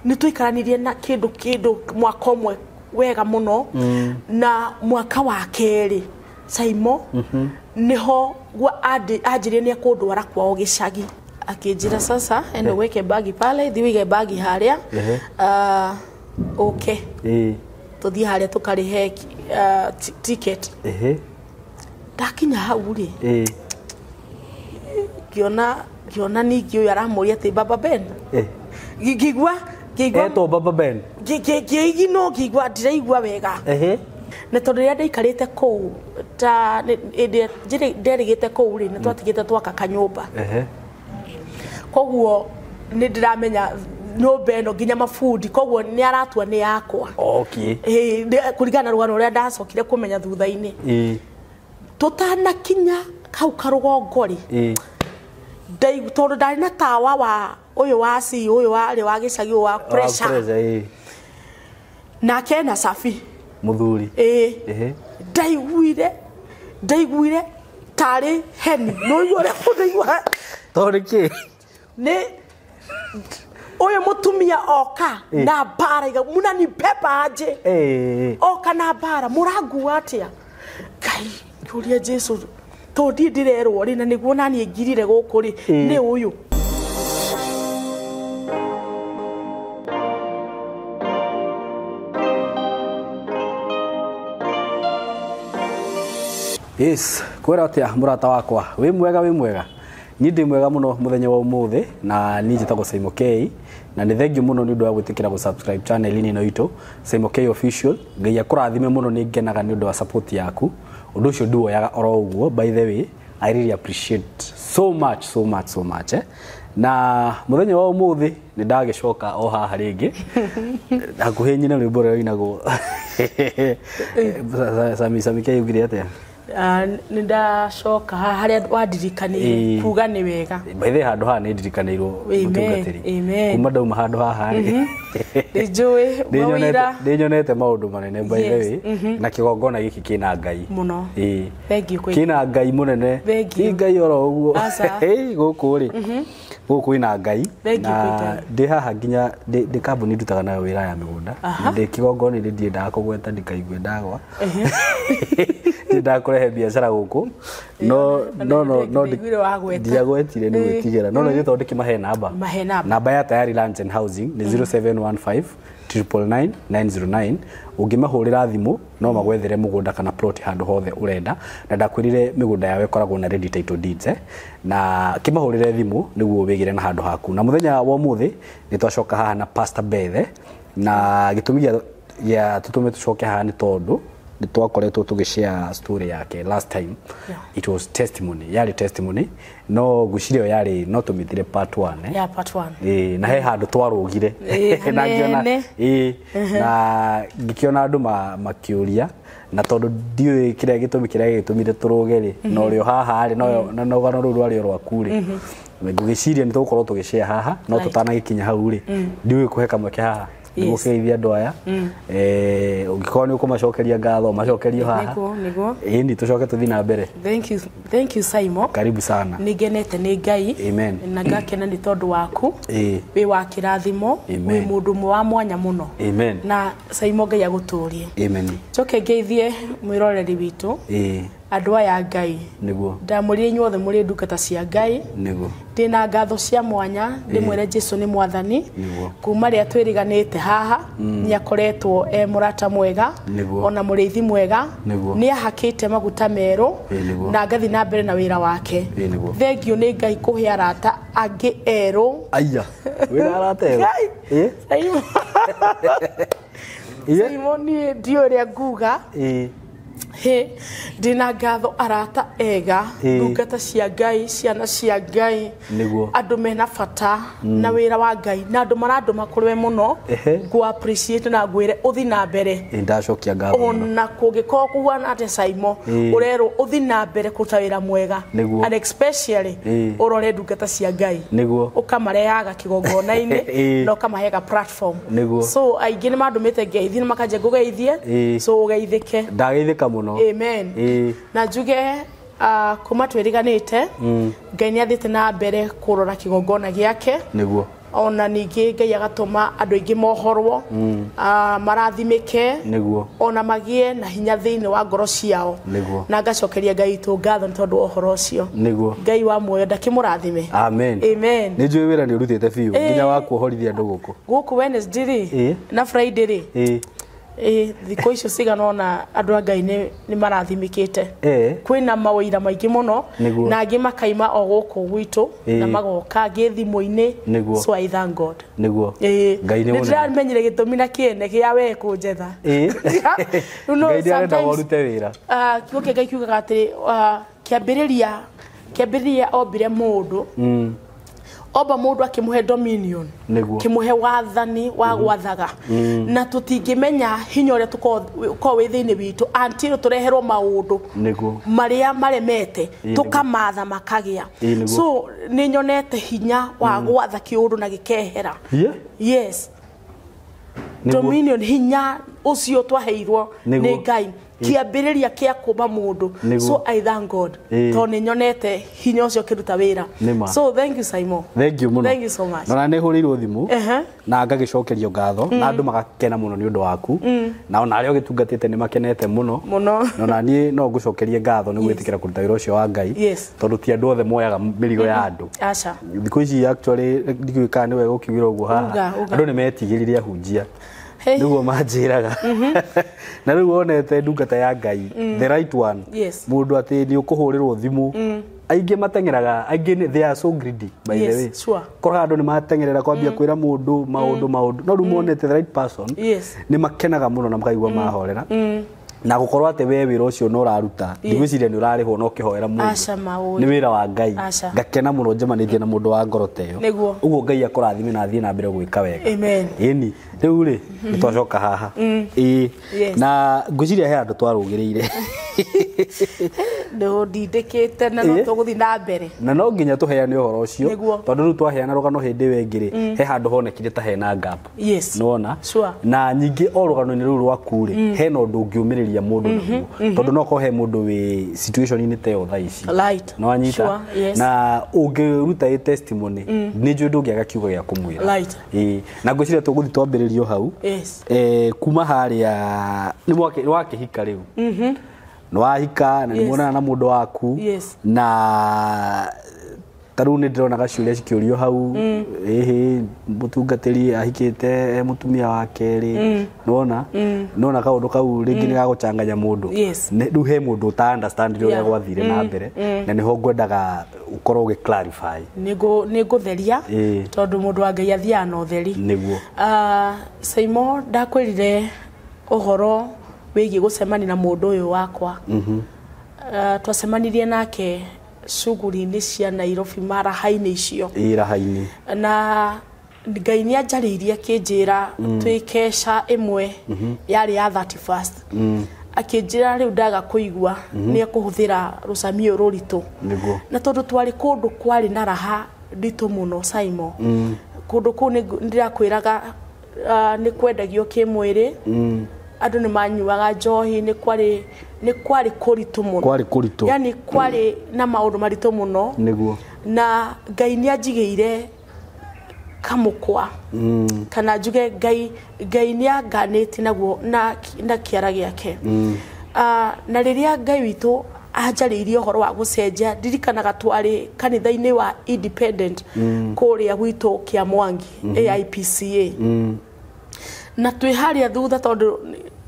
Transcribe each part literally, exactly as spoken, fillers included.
ni tuikaranirie na kindu kindu mwaka umwe wega muno mm. na mwaka wa keri Saimo mm -hmm. niho gwa ajirie ni akundwara kwao gicagi akijira sasa ende yeah. weke bagi pale thiwige bagi haria uh -huh. uh, okay eh tuthi haria tukarihe uh, ticket ehe dakinya hau ri eh kiona kiona ni kio yaramuria ati Baba Ben eh gigigwa gigwa eto Baba Ben gigi no gigwa ndiraigwa wega ehe na tondu ria ndaikarite kou ta ende njire nderigite kou ri na twatigite twaka kanyumba ehe koguo ni ndiramenya nyumba eno nginya mafundi koguo ni aratua ni yakwa okay eh kurigana rugano ria ndacokire kumenya thutha-ini eh tutana kinya kau karugongo ri eh dai tondu ndari na tawa wa uyu wa si uyu wa ri wa gicagi wa pressure na kena safi muthuri eh eh ndaiguire ndaiguire tari heni no yore kudaigwa tori ki ne oyo mutumia oka eh. na bara iga muna ni pepa aje eh oka na bara murangu atia kai kuria Jesu to ndi ndirerwo ri na niguo nani ngirire guku ri eh. ni uyu yes kwera atia murata wakwa wi mwega wi mwega ni ndi mwega muno muthenya wa umuthi na ni njitagwo Saimo K na ni thengiu muno ni undu wa gwitikira go subscribe channel ini no itu Saimo K official ngai akurathime muno ni ngenaga ni undu wa support yaku undu ucio nduo yaga oro uguo by the way I really appreciate so much so much so much eh? na muthenya wa umuthi ni ndagicoka o haha ringi hakuhi nyine rwimbo rwa inago Sami Sami K ugire atia ninda shoka haria wadirikani kuga ni wega by the handu ha ni dirikaniirwo mutungatiri kuma ndauma handu haha ri njui mawira ndinyonete maundu manene by the way na kigongona giki kina ngai muno eh thank you kina ngai munene ki ngai oro uguo hey guku ri guku ina ngai na ndi haha nginya ndi kambuni ndutaga nayo wira ya migunda ndi kigongona ndi ndiendaga kugweta ndikaigwe ndagwa ndakurehe biashara guku no no no no ndiagwetire ni gwetigera no no githondeki mahe namba namba ya tayari Lands and Housing ni zero seven one five nine nine nine zero nine ungimahurira thimu no magwethere mugunda kana plot handu hothe urenda na ndakwirire migunda yawe koragwo na ready title deeds eh na kimahurire thimu niguo wigire na handu haku na muthenya wa muthi ni twacoka haha na Pastor Bethe na gitumi ya tutume tucoke haha ni tondu ni twakoretwo tugishare story yake last time yeah. It was testimony yari testimony no gucirio yari no tumithire part one eh yeah part one eh na he handu twarugire na ngiona eh na ngikiona andu makiuria na tondu ndiwe kiria gitumi kiria gitumire turuge ri no rio haha ari no na no gano ru ari rwaku ri ngugiciria ni tukorwo tugishare haha no tutana gikinya hau ri ndiwe kuhe kamwe ke haha ngukeithia andu aya eh ungikoni ukumacokeria ngatho macokerio haha niguo niguo eh ni tucoke tuthi na mbere thank you thank you Saimo karibu sana nigenete ni ngai amen na ngakena ni tondu waku eh wi wa kirathimo wi mundu mwe wa mwanya muno amen na Saimo ngai aguturie amen coke ngeithie mwiroreri witu eh andu aya ngai niguo ndamuri inyuothe muri ndukata cia ngai niguo ndina ngatho cia mwanya ndimwere Jesu ni mwathani kuma ria twiriganite haha ni akoretwo e murata mwega ona muriithi mwega ni ahakite maguta meru na ngathi na mbere na wira wake thengio ni ngai kuhe arata angi eru aya wira arata eru eh Saimo ni ndio ria nguga eh he dina ngatho arata ega ndungata cia ngai ciana cia ngai niguo andu mena bata na wira wa ngai na andu maranduma kurwe muno ku appreciate na ngwire uthi na mbere ndacokia ngatho ona kugikoo kuhana ate Saimo urero uthi na mbere kuta wira mwega and especially urore ndungata cia ngai niguo ukamareaga kigongona-ini no kamahega platform so aingĩ ni mandumite ngeithi ni makaje ngugeithie so ugeithike ndageithika muno amen e. na juge uh, kuma twiriganite mm. ngai ni athite na mbere kurora kigongona giake niguo ona ningi Ngai agatuma andu aingi mohorwo marathimike niguo ona magie na hinya thiini wa ngoro ciao niguo na ngacokeria Ngai tu ngatho tondu ohoro ucio niguo Ngai wa muoyo ndakimurathime amen amen ni njui wira ni urutite fiu nginya wa kuohorithia andu guku guku Wednesday ri na Friday ri eh eh thiko icio ciganona andu a Ngai ni ni marathimikite eh kwina mawira maingi muno na angi makaima o guku gwitu na magoka ngithimu-ini so I thank God niguo Ngai ni wona ndiramenyire gitumi na kiene kia we kunjetha eh Ngai ndirenda worute wira ah kiugo kia Ngai kiugaga ati kiambiriria kiambiriria ombire mundu mm oba mundu akimuhe dominion kimuhe wathani wa gwathaga na tutingimenya hinya uria tuko withini witu until tureherwo maundu maria maremete tukamatha makagia so ni nyonete hinya wa gwatha kiundu na gikehera yes dominion hinya ucio twaheirwo ni Ngai kiambiriria kia kuba mundu so I thank God to ni nyonete hinya ucio kiruta wira so thank you Simon thank you muno thank you so much na ne hurirwo thimu na ngagicokerio ngatho na andu magakena muno ni undu waku na ona ario gitungatite ni makenete muno muno na ni no ngucokerie ngatho ni gwitikira kuruta wira ucio wa Ngai tondu ti andu othe moyaga mirigo ya andu acha thiko ici actually ndikuika ni we gukigira uguo haha andu ni metigiriria hunjia niguo manjiraga na riu onete ndungata ya Ngai the right one mundu ati ni ukuhurirwo thimu aingi matengeraga aingi they are so greedy by the way kora andu ni matengerera kwambia kwira mundu maundu maundu no riu monete the right person ni makenaga muno na makaigua mahorera na gukorwo ate we wira ucio no raruta ndigwiciria ni urarihwo no kihoera mundu ni wira wa Ngai ngakena muno njemanitie na mundu wa ngoro teyo uguo Ngai akurathime na athie na mbere gwika wega amen eni riu ri nitwacoka haha ii na ngwiciria he andu twarugiriire no ndindikite na no tuguthi na mbere na no nginya tuheane uhoro ucio tondu riu twaheana rugano hindi wengire he handu honekire ta hena gap nona na nyingi o rugano ni riu rwaku ri he no ndungiumiriria mundu naguo tondu no ko he mundu wi situation ini teyo tha ici no anyita na ungiruta i testimony ni njui ndungiaga kiugo gia kumwira eh na ngwiciria tuguthi twambiririo hau eh kuma haria ni wakihika riu no wahika na ni muonana na mundu waku na taru ni ndirona gaciuria cikiurio hau ehe mutungatiri ahikite mutumia wake ri nona nona kaundu kau ringi ni gaguchanganya mundu ni ru he mundu ta understand ria gwathire na mbere na ni ho ngwendaga ukorwo ugi clarify nigo nigutheria tondu mundu wa Ngai athia no theri niguo ah Simon ndakwirire uhoro wigi gucemani na mundu uyu wakwa mhm uh, twasemanirie nake shuguri-ini cia Nairobi maraha-ini icio iraha-ini na Ngai ni anjariirie kinjira twikesha imwe yari ya thirty-first akinjira riu ndaga kuigua ni akuhuthira rucamio ruritu na tondu twari kundu kwari na raha nditu muno Simon kundu ku ndirakwiraga ni kwendagio kimwiri andu ni manyuaga njohi ni kwari ni kwari kuritu muno kwari kuritu yani kwari na maundu maritu muno niguo na Ngai ni anjigire kamukwa mm. kana njuge Ngai Ngai ni anganite naguo na na kiara giake mm. uh, na riria Ngai witu ajariirie horo wa gucenjia ndirikanaga twari kanitha-ini wa independent mm. kuria gwitu kia Mwangi mm -hmm. A I P C A mm. na twi haria thutha tondu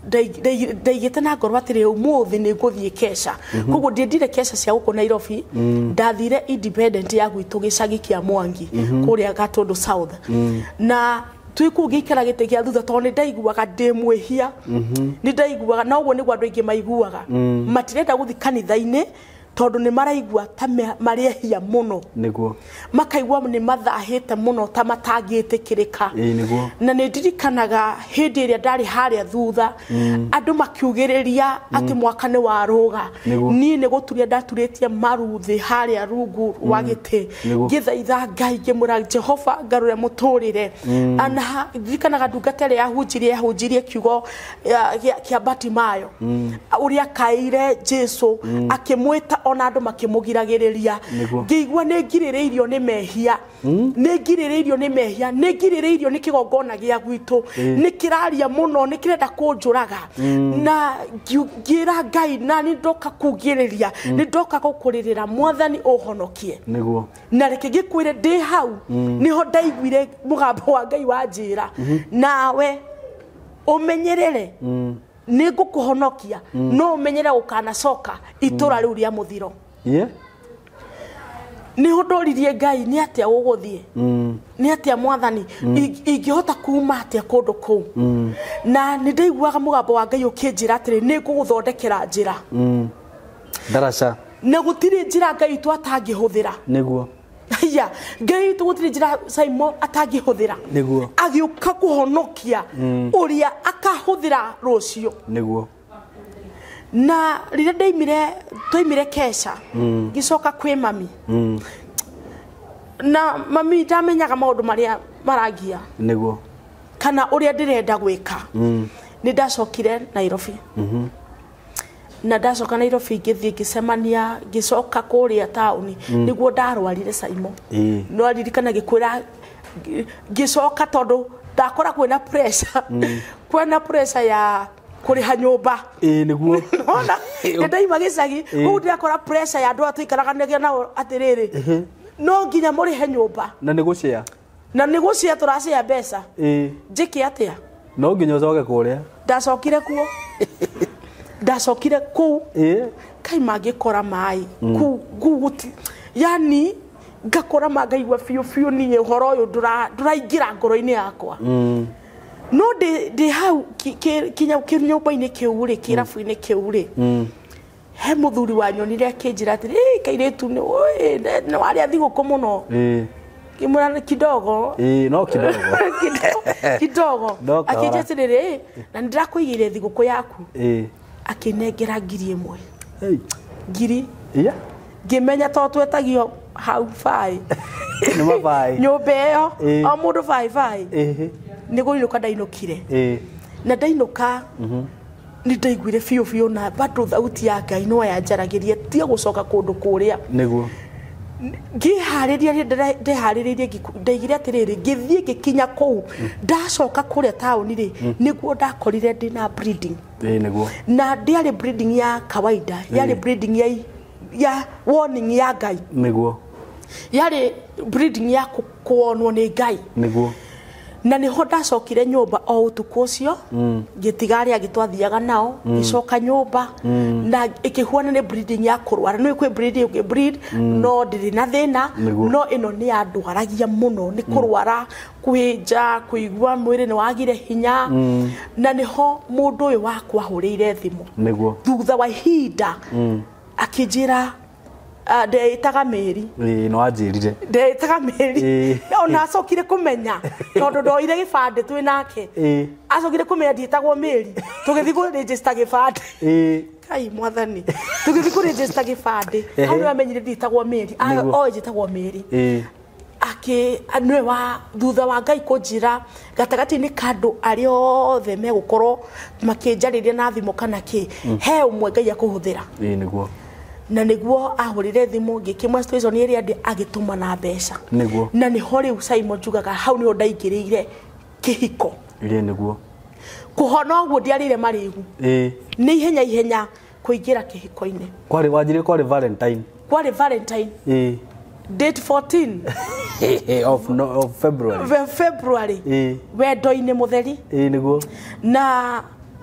ndaigite na ngoro atire umuthi ni nguthie kesha koguo ndindire kesha cia guko Nairobi ndathire independent ya gwitu gicagi kia Mwangi kuria Gatundu South na twikugikara gite gia thutha tondu ndaiguaga ndimwihia ni ndaiguaga na uguo niguo andu aingi maiguaga matirenda guthi kanitha-ini tondu ni maraigua ta marehia muno niguo makaigua ni mathahite muno ta matangitikirika na ni ndirikanaga hindi iria ndari haria thutha andu makiugiriria ati mwaka ni waruga ni ni guturia ndaturitie maruthi haria rungu wa giti ngithaitha Ngai ngimura Jehova ngarure muturire ana ndirikanaga ndungata ria yahunjirie yahunjirie kiugo kia Batimayo uria kaire Jesu akimwita ona andu makimugiragiriria ngĩigua nĩ ngirĩrĩirio nĩ mehia nĩ ngirĩrĩirio nĩ mehia nĩ ngirĩrĩirio nĩ kĩgongona gĩa gwitũ nĩ kĩraria mũno nĩ kĩrenda kũnjũraga na ngĩra Ngai na nĩ ndoka kugĩrĩria nĩ ndoka gũkũrĩrĩra Mwathani ũhonokie nĩguo na reke ngĩkwĩre ndĩ hau niho ndaiguire mũgambo wa Ngai wanjĩra nawe umenyerere nĩ ngũkũhonokia no umenyere ũkanacoka itũra rĩu rĩa mũthiro yeah nĩ hondoririe Ngai nĩ atĩa ũgũthiĩ nĩ atĩa Mwathani ingĩhota kuma atĩa kũndũ kũu na nĩ ndaiguaga mũgambo wa Ngai ũkĩnjĩra atĩrĩ nĩ ngũgũthondekera njĩra ndaraca na gũtirĩ njĩra Ngai tu atangĩhũthĩra nĩguo ya Ngai tu gũtirĩ njĩra Simon atangĩhũthĩra nĩguo agĩũka kũhonokia ũrĩa akahũthĩra rũciũ nĩguo na rĩrĩa ndaimire twaimire Kesha ngĩcoka kwĩ mami na mami ndamenyaga maũndũ marĩa marangia nĩguo kana ũrĩa ndĩrenda gwĩka nĩ ndacokire Nairobi na ndacoka Nairobi ngĩthiĩ ngĩcemania ngĩcoka kũrĩa taũni nĩguo ndarwarire Simon no aririkana gĩkwĩra ngĩcoka tondũ ndakora kwĩna pressure kwĩna pressure ya kuriha nyumba eh niguo ona ndaima gicagi ku ndakora pressure ya andu atuikaraga nege nao atiriri no nginya murihe nyumba na nigucia na nigucia turacia mbeca eh njiki atia no nginya ucoke kuria ndacokire kuo ndacokire ku eh kai magikora mai ku guguti yani ngakora magaigwa fiu fiu ni uhoro uyu ndura nduraingira ngoro-ini yakwa mm no de de hau kinya kinyumba-ini kiu ri kirabu-ini kiu ri he muthuri wa nyonire akinjira atiri eh kairetu ni oi ni wari athiguko muno eh kimura kidogo eh no kidogo kidogo akinjira atiri na ndirakuigire thiguko yaku eh akinengera ngiri imwe hey ngiri iya ngimenya to twetagio hau fai ni mabai nyumba iyo o mundu fai fai eh niguiruka ndainukire eh na ndainuka mhm ni ndaiguire fiu fiu na bado thauti ya Ngai no yanjaragirie tie gucoka kundu kuria niguo ngihariria ndiharirie ndaigire atiriri ngithie gikinya kuu ndacoka kuria tauni ri niguo ndakorire ndina breeding eh niguo na ndiari breeding ya kawaida yari breeding ya ya warning ya Ngai niguo yari breeding ya kuonwo ni Ngai niguo na ni hoda cokire nyumba o utuku ucio gitigari agitwathiaga nao gicoka nyumba na ikihuana ni breeding ya kurwara no ikwe breed uke breed no ndiri na thina no ino ni andwaragia muno ni kurwara kwija kuigwa mwiri ni wagire hinya na niho mundu uyu wakwa hurire thimu niguo thutha wa hinda akijira ndeitaga Meri eh no anjirire ndeitaga Meri ona acokire kumenya tondu ndoire gibande twi nake eh acokire kumenya ndietagwo Meri tugithi ku register gibande eh kai Mwathani tugithi ku register gibande hau no amenyire ndietagwo Meri o njitagwo Meri eh ake anwe wa thutha wa Ngai kunjira gatagati ni kandu ari othe megukorwo makinjariria na thimo kana ki he umwe Ngai akuhuthira eh niguo na niguo ahurire thimu ngikimwa situation iri andi agituma na mbeca niguo na ni hori Simon jugaga hau ni ndaingirire kihiko ire niguo kuhona guo ndiarire marigu eh ni ihenya ihenya kuingira kihiko-ini kwari wajire kwari Valentine kwari Valentine eh date fourteen of no, of February February eh wendo-ini mutheri eh niguo na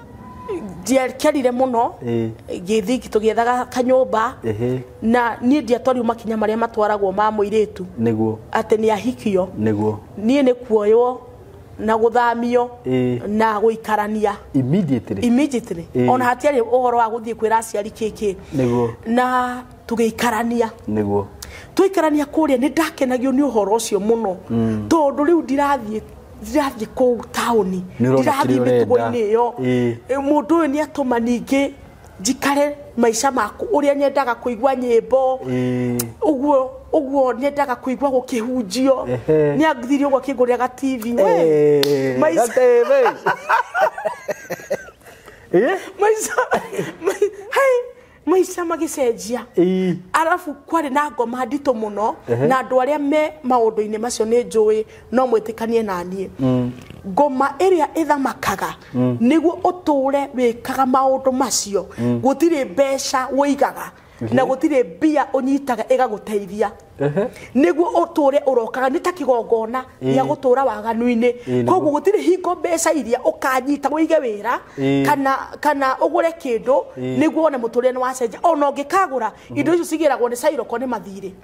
dia kerire muno githi tugiethaga kanyumba na ni ndia twari makinya maria matwaragwo ma muiretu niguo ate ni ahikio niguo nie ne kuoyo na guthamio na guikarania immediately immediately ona hatiari uhoro wa guthie kwira aciari kiki niguo na tugiikarania niguo tuikarania kuria ni ndakenagio ni uhoro ucio muno tondu riu ndirathie ndirathie ku tauni ndirathie mitugo-ini iyo mundu uyu ni atuma ningi njikare maisha maku uria nyendaga kuigwa nyimbo uguo uguo nyendaga kuigwa gukihunjio ni angithirio gwa kiguria ga T V we maisha T V eh maisha hey maica magicenjia arafu kwari na ngoma ndito muno na andu aria me maundu-ini macio ni njui no mwitikanie nanie ngoma iria ithamakaga niguo uture wikaga maundu macio gutire mbeca wigaga na gutire mbia unyitaga igaguteithia niguo uture urokaga ni ta kigongona ya gutura waganu-ini koguo gutire hingo mbeca iria ukanyita wige wira kana kana ugure kindu niguo one muturire ni wacenja ona ngikagura indo icio cigiragwo ni Cairoko ni mathire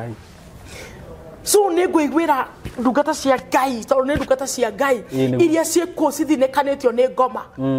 so ni ngwigwira ndungata cia Ngai tondu ni ndungata cia Ngai iria cieko cithinekanitio ni ngoma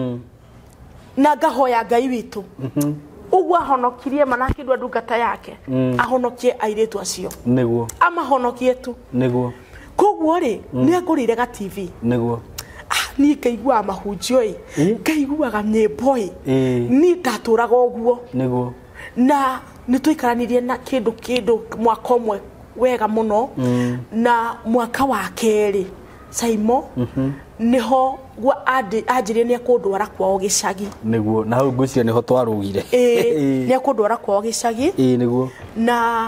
na ngahoya Ngai witu ugwa honokirie manake ndu ndungata yake ahonokie airetu acio niguo ama honokie tu niguo koguo ri ni ngurire ga T V niguo ni kaigua mahunjio i kaiguaga nyimbo i ni ndaturaga uguo niguo na ni tuikaranirie na kindu kindu mwaka umwe wega muno na mwaka wa keri Saimo niho gwa anjirie ni akundwara kwao gicagi niguo na hau ngwiciria niho twarugire eh ni akundwara kwao gicagi eh niguo na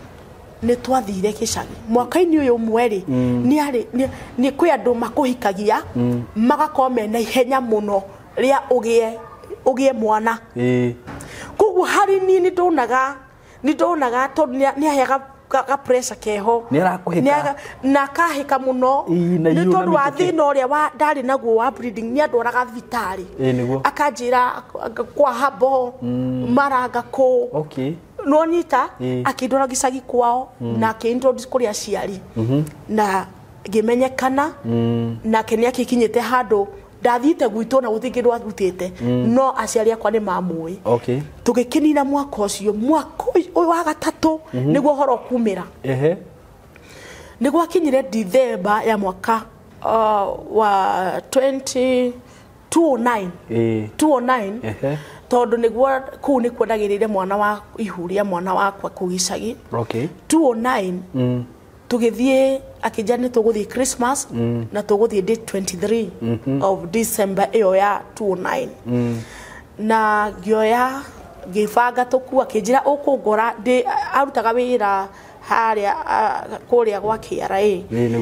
ni twathire gicagi mwaka-ini uyu mweri ni ari ni kwi andu makuhikagia magakorwo mena ihenya muno ria ugie ugie mwana eh koguo hari ni ni ndonaga ni ndonaga tondu ni aheaga ka pressure keho ni arakuhika na kahika muno ni tondu wa thina uria wa ndari naguo wa breeding ni andoraga thibitari akanjira kwa habo maranga ko okay no nyita akindora gicagi kwao na akintroduce kuri aciari na gimenyekana na kenia kikinyite handu ndathite gwitu na guthingirwo arutite no aciari akwa ni mamui okay tugikinina mwaka ucio mwaka uyu wa gatatu niguo horo kumira ehe niguo akinyire December ya mwaka uh, wa twenty oh nine eh two oh nine ehe tondu niguo ku ni kwendagirire mwana wa ihuria mwana wakwa kugicagi okay two oh nine mm tugithie akijani tuguthie Christmas mm. na tuguthie date twenty-three mm -hmm. of December iyo ya two oh nine mm. na gioya gifanga tukua akijira ukungora ndi arutaga wira haria kuria gwa K R A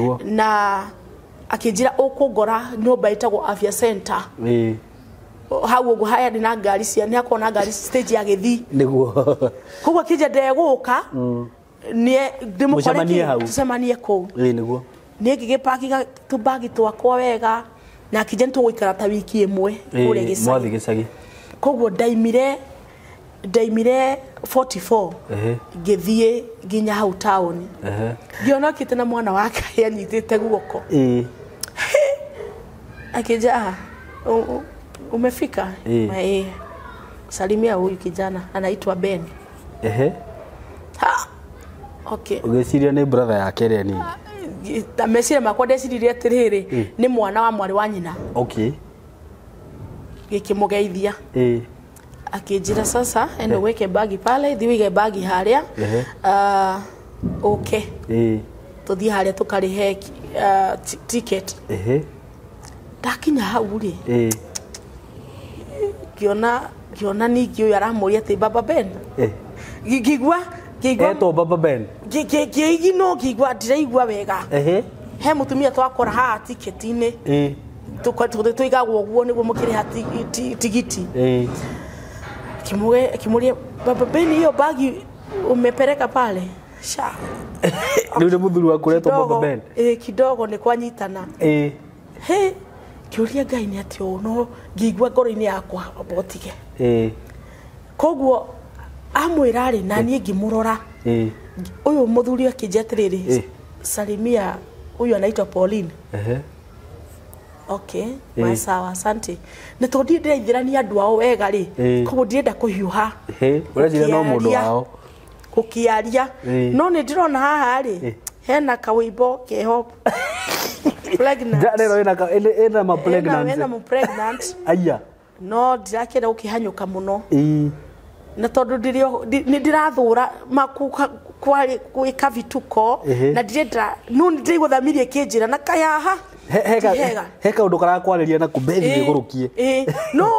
na akijira ukungora nyumba itagwo Afya Center eh hau ugu haya dina ngari cia ni akona ngari stage ya githi niguo kugo kije ndeguka mm. ni ndimukoreki tusemanie ko ri niguo ni ngigipaki tubagi twakwa wega na kije ntugwikara ta wiki imwe kuri gicagi mwathi gicagi koguo ndaimire ndaimire forty-four ehe ngithie ginya hau town ehe ngiona kite na mwana wake yanyitite guoko eh akija umefika eh salimia huyu kijana anaitwa Ben ehe ha okay ugeciria ni brother yake ria ni amesire makwa ndecirie atiriri ni mwana wa mwari wa nyina okay gikimugeithia eh akijira sasa ende weke bagi pale thiwige bagi haria uh okay eh tuthie haria tukarihe uh, ticket ehe dakinya hau ri eh kiona kiona ni kio yaramuria te Baba Ben eh gigigwa gigwa eto Baba Ben gigi no gigwa ndiraigwa wega ehe he mutumia twakora ha ticket-ini eh tukatuthe tuigagwo guo niguo mukiri ha tigiti eh kimuge kimuria Baba Ben hiyo bagi umepeleka pale sha ndio mudhuru wa kuleto Baba Ben eh kidogo ni kwanyitana eh he kiuria Ngai ni ati no ngigwa ngoro-ini yakwa botige eh koguo amwira ri na nie ngimurora eh uyu muthuri akijetiriri salimia uyu anaitwa Pauline ehe okay ma sawa asante ni todi ndeithirania andu ao wega ri koguo ndirenda kuhiuha ehe urajira no mundu wao kukiaria no ni ndirona haha ri hena kawimbo keho pregnant ndio ina ina ma pregnant ina ma pregnant aya no ndirakira ukihanyuka muno eh na tondu ndirio ni ndirathura makuka kwari gwika vituko na ndirenda no ndiriguthamirie kinjira na kayaha heka heka undu karakwariria na kumbethi gurukie eh no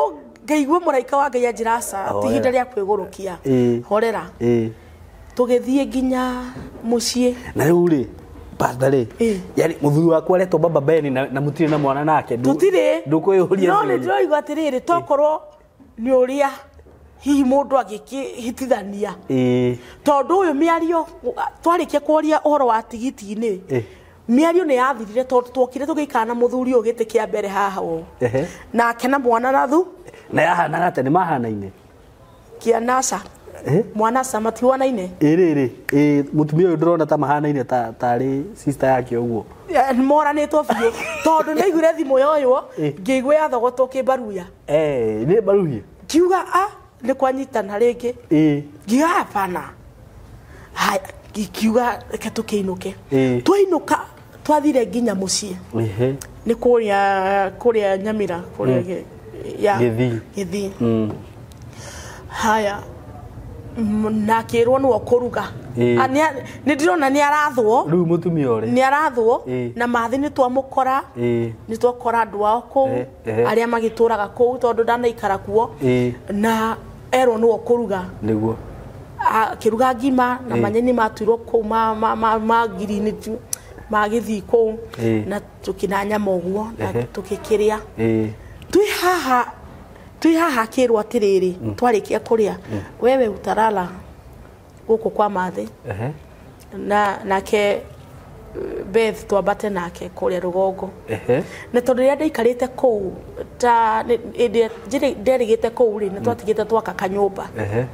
ngaigua mũraika wa Ngai anjiraca ti ihinda rĩa kwĩgũrũkia horera tũgĩthiĩ nginya mũciĩ na rĩu rĩ pastor rĩ yani mũthuri waku aretwo baba Beni na mũtirĩ na mwana nake tũtirĩ ndũkwĩyũria no nĩ ndĩroigua atĩrĩrĩ tokorwo nĩ ũrĩa hihi mũndũ agĩkĩhitithania tondũ ũyũ mĩario twarĩkia kũria ũhoro wa tigiti-inĩ mĩario nĩ yathirire tondũ twokire tũgĩikara na mũthuri ũyũ gĩtĩ kĩa mbere haha ũũ nake na mwana na thu na yahanaga atĩ nĩ mahanaine kĩanaca mwana sa matiwanaine ĩrĩ ĩ mũtumia ũyũ ndĩrona ta mahanaine ta tarĩ sister yake ũguo moranĩtwo biũ tondũ nĩ aiguire thimũ yoywo ngĩigua yathogotwo kĩmbaruya eh nĩ mbaruhie kiuga a nĩ kwanyitana rĩngĩ ngiuga hapana haya kiuga reke tũkĩinũke twainũka twathire nginya mũciĩ nĩ kũrĩa kũrĩa Nyamira kũrĩa ya Gĩthii Gĩthii haya na kĩrwo nĩ kũruga nĩ ndĩrona nĩ arathwo rĩu mũtumia ũrĩ nĩ arathwo na mathi nĩ twamũkora nĩ twakora andũ ao kũu arĩa magĩtũraga kũu tondũ ndanaikara kuo na erwo nĩ kũruga nĩguo akĩruga ngima na manyeni matuirwo kũu ma ma ma girini ma Gĩthii kũu na tũkina nyama ũguo na tũkĩkĩrĩa twĩ haha twĩ haha kĩrwo atĩrĩrĩ twarĩkia kũrĩa wewe utarala gũkũ kwa mathi na nake Beth twambate nake kũrĩa rũgongo na tondũ rĩrĩa ndaikarĩte kũu ta nderĩgĩte kũu rĩ nĩ twatigĩte twaka kanyũmba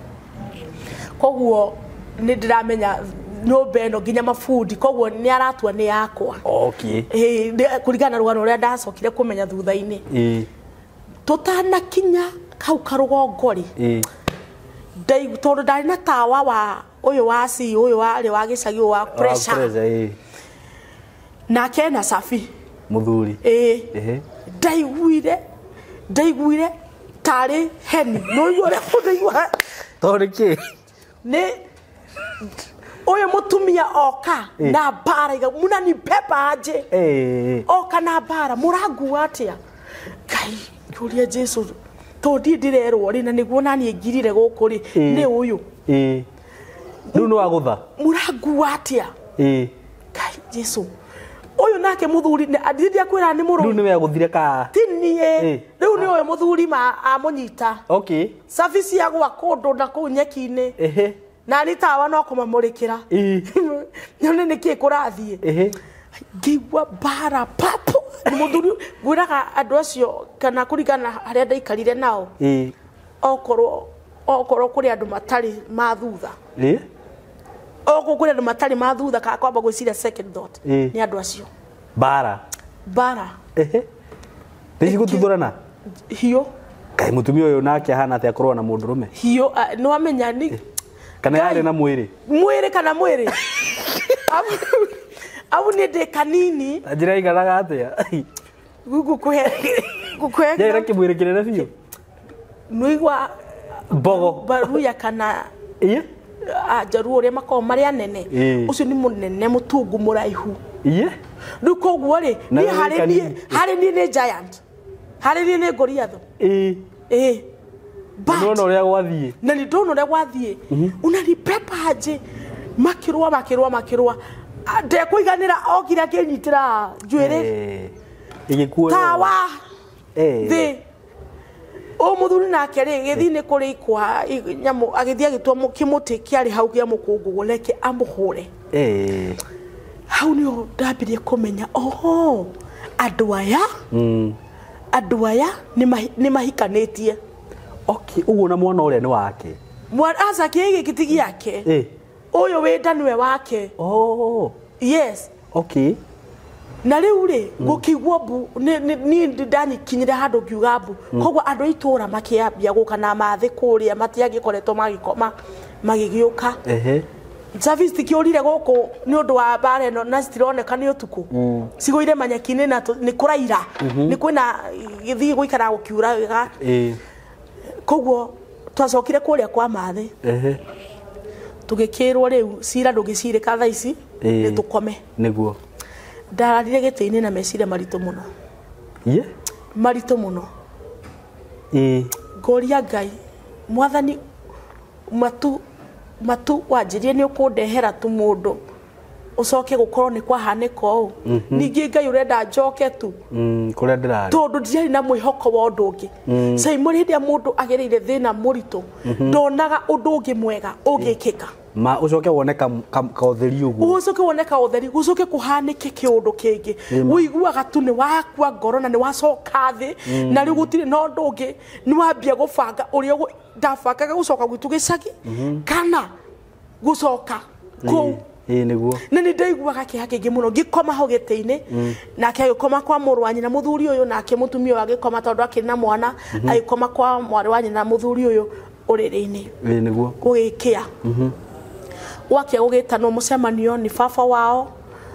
koguo nĩ ndĩramenya nyũmba ĩno nginya mabundi koguo nĩ aratua nĩ yakwa okay kũringana na rũgano rũrĩa ndacokire kũmenya thutha-inĩ tũtanakinya kau karũgongo rĩ tondũ ndarĩ na tawa wa ũyũ wa si ũyũ warĩ wa gĩcagi ũyũ wa pressure nake na Safi mũthuri ĩĩ ndaiguire ndaiguire tarĩ heni no igore kũndaigua tondũ kĩ nĩ ũyũ mũtumia oka na mbara iga muna ni pepa aje oka na mbara mũrangua atĩa Ngai kũria Jesu tondĩ ndirerwo rĩ na nĩguo nani ngirire gũkũ rĩ nĩ ũyũ ĩĩ rĩu nĩ wagũtha mũrangua atĩa ĩĩ Ngai Jesu ũyũ nake mũthuri ndithia kwĩra nĩ mũrũ rĩu nĩ wegũthire ka tinie rĩu nĩ ũyũ mũthuri ma amũnyita okay Safi cia gwa kũndũ na kũu nyeki-inĩ ehe na nĩ tawa no kũmamũrĩkĩra nyone nĩ kĩ kũrathiĩ ngĩigua mbara papo nĩ mũthuri ngwĩraga andũ acio kana kũringana harĩa ndaikarire nao okorwo okorwo kũrĩ andũ matarĩ ma thutha okorwo kũrĩ andũ matarĩ ma thutha kana kwamba gwĩciria second thought nĩ andũ acio mbara mbara ehe ndĩci gũtuthũrana hiũ Kai mũtumia ũyũ nake ahana atĩ akorwo na mũndũrũme hiũ no amenya ni kana yarĩ na mwĩrĩ mwĩrĩ kana mwĩrĩ au nĩ ndĩ kanini njĩra igaraga atĩa gugu kuhe kuhe yaira kĩmwĩrĩ kĩnene biũ nuigwa mbogo baruya kana iye ajaru ũrĩa makoragwo marĩ anene ũcio nĩ mũnene mũtungu mũraihu iye rĩu koguo rĩ niĩ harĩ niĩ harĩ niĩ nĩ giant harĩ niĩ nĩ Goliath ĩ ĩ no no ũrĩa gwathiĩ na nĩ ndona ũrĩa gwathiĩ unanipepa aje makĩrũa makĩrũa makĩrũa ndekũiganĩra okire akĩnyitĩra njuĩrĩ igĩkuo tawa thĩ o mũthuri nake rĩ Gĩthii nĩ kũrĩ ikwa nyamũ agĩthiĩ agĩtua kĩmũtĩ kĩarĩ hau kĩa mũkũngũ reke amũhũre hau nĩho ndambirie kũmenya oho andũ aya andũ aya nĩ mahikanĩtie okay ũguo na mwana ũrĩa nĩ wake mwana aca kĩgĩ gĩti gĩake ũyũ wĩnda nĩwe wake oh yes okay na rĩu rĩ gũkĩigua mbu niĩ ndanyikinyire handũ ngiuga mbu koguo andũ itũra makĩambia gũka na mathĩ kũrĩa matiagĩkoretwo magĩkoma magĩgĩũka ehe service tikĩũrire gũkũ nĩ ũndũ wa mbara ĩno na citironeka nĩ ũtukũ cigũire manyeki-inĩ na nĩ kũraira nĩ kwĩna Gĩthii gũikara gũkiura wega koguo twacokire kũrĩa kwa mathĩ ehe tũgĩkĩrwo rĩu cira ndũgĩcirĩka thaa ici nĩ tũkome nĩguo ndararire gĩtĩ-inĩ na meciria maritũ mũno iye maritũ mũno ĩ ngoria Ngai mwathani matu matu wanjirie ni ukundehera tu mundu ucoke gukorwo ni kwahaneka u ningi Ngai urenda njoke tu mm kuria ndirari tondu ndiri na mwihoko wa undu ungi sai muri ndia mundu agereire thina murito ndonaga undu ungi mwega ugikika ma ucoke woneka ka utheri ugu ucoke woneka utheri ucoke kuhanike kiundu kingi uiguaga tu ni wakwa ngoro na ni wacoka thi na riu gutire no undu ungi ni wambia gubanga uria ndabangaga gucoka gwitu gicagi kana gucoka ku ii niguo na ni ndaiguaga kiha kingi muno ngikoma ho gite-ini nake agikoma kwa muru wa nyina muthuri uyu nake mutumia wake agikoma tondu akiri na mwana agikoma kwa mwari wa nyina muthuri uyu uriri-ini ii niguo gugikia wakia gugitanwo mucemanio ni baba wao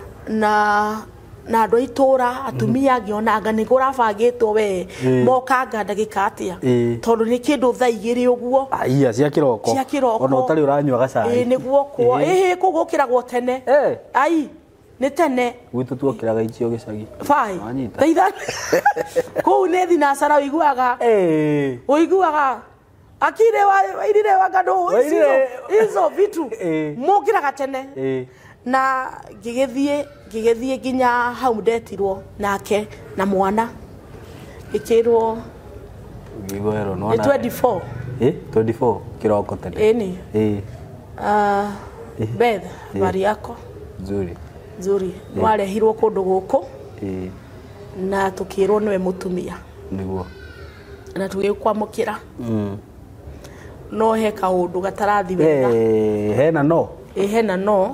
na na andu itura atumia ngionanga ni gurabangitwo we mokanga ndagika atia tondu ni kindu thaa igiri uguo iya cia kiroko ona utari uranywa gacai eh niguo kwa eh kugukiragwo tene ai ni tene gwitu tuokiraga icio gicagi fai thaitha ku ne thina sara uiguaga eh uiguaga akire wa irire wagado hizo vitu mukiraga tene na gigethie gigethie ginya hau ndetirwo nake na mwana ikirwo gigoero no na twenty-four eh twenty-four kiroko tene eni eh ah Beth bari yako nzuri nzuri warehirwo kundu guku eh na tukirwo niwe mutumia niguo na tugikwamukira mm no he kaundu gatarathi wega eh hena no eh hena no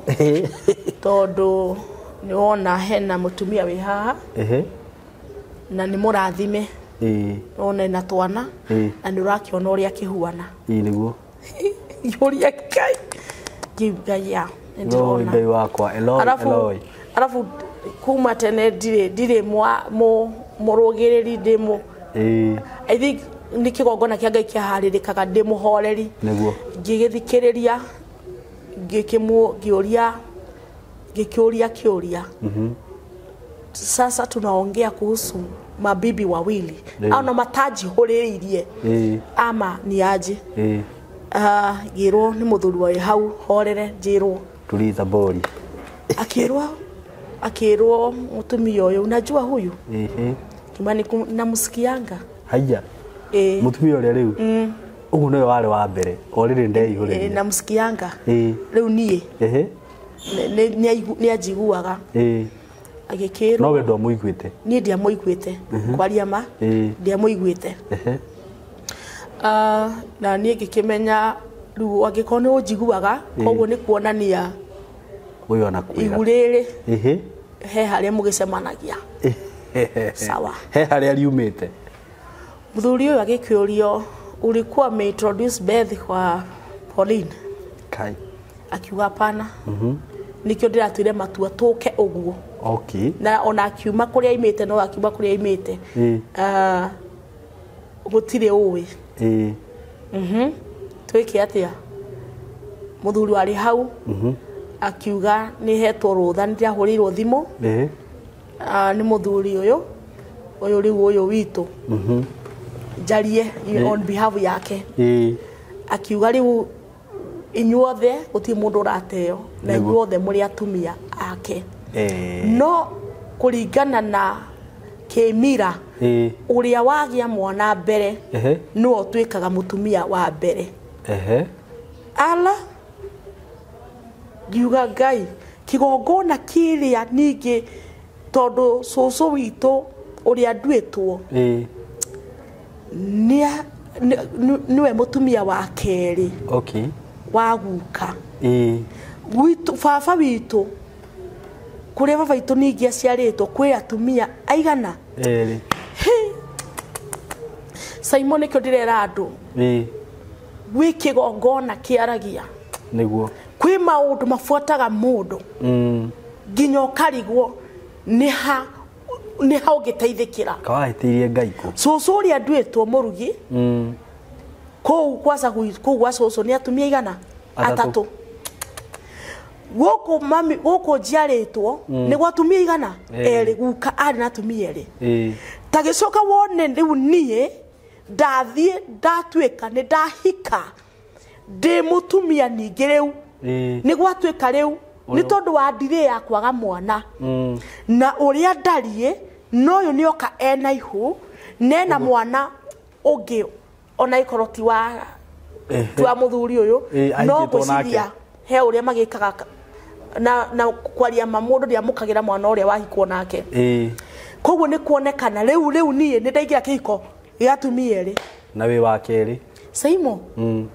tondu ni wona hena mutumia wi haha ehe na ni murathime eh ona na twana na ni urakiona uria kihuana ii niguo yuria kai gibaya ndona Ngai wakwa Eloi Eloi arafu kuma tene dire dire mwa mo murugiriri ndimo eh I think ni kigongona kia Ngai kiaharirikaga ndi muhoreri niguo ngigithikiriria ngikimu ngioria ngikioria kioria mhm sasa tunaongea kuhusu mabibi wawili au na mataji horeririe eh ama ni aje eh ah giro ni muthuri wa hau horere njirwo tuliza bori akirwa akirwo mutumia uyu unajua huyu ehe kimani namusikianga haya eh mutumia ule riu mm ugu niwe wale wa mbere oriri ndei hore eh namusikianga eh riu nie ehe ni ni ajiguaga eh agikirwo no we ndo muiguite ni ndia muiguite kwaria ma ndia muiguite ehe ah na ni ngikimenya riu agikone ujiguaga koguo ni kuonania uyo anakuira iguriri ehe he haria mugicemanagia sawa he haria riumite muthuri uyu agikiorio ulikuwa umeintroduce Beth kwa Pauline kai akiuga pana mhm nikio ndiratwire matua tuke uguo okay na ona akiuma kuria imite no akiuma kuria imite ah gutire uwi eh mhm twike atia muthuri wari hau mhm akiuga ni hetwo rutha ndiahuriirwo thimu eh ah ni muthuri uyu uyu riu uyu witu mhm jarie on behalf yake eh akiuga riu inyuothe guti mundu urateo na inyuothe muri atumia ake eh no kuringana na kemira eh uria wagia mwana mbere ehe no twikaga mutumia wa mbere ehe ala giuga Ngai kigongona kiria ningi tondu cucu witu uria ndwitwo eh nia niwe mutumia wa keri okay waguka eh witu baba witu kuria baba witu ningi aciaritwo kwi atumia aigana eri Simon kyo direra andu eh wi kigongona kiaragia niguo kwi maundu mafuataga mundu mm nginya ukarigwo ni ha ni ha ugiteithikira kawaitirie Ngai ku cucu uria ndwitwo murugi mm ko kwaza ku gwa cucu ni atumia igana atatu goko mami goko jiaritwo ni gwatumia igana eri guka ari na atumia eri eh tagicoka wone riu nie ndathie ndatweka ni ndahika ndi mutumia ningi riu ni gwatweka riu ni tondu wa ndire ya kwaga mwana na uria ndarie noyo nioka ena ihu nena mwana ungi ona ikoroti wa twa muthuri uyu no gwiciria he uria magikaga na na kwaria mamundu ndi amukagira mwana uria wahikwo nake eh koguo ni kuonekana riu riu nie ni ndaigira kihiko giatumia ri na wi wa keri Saimo mm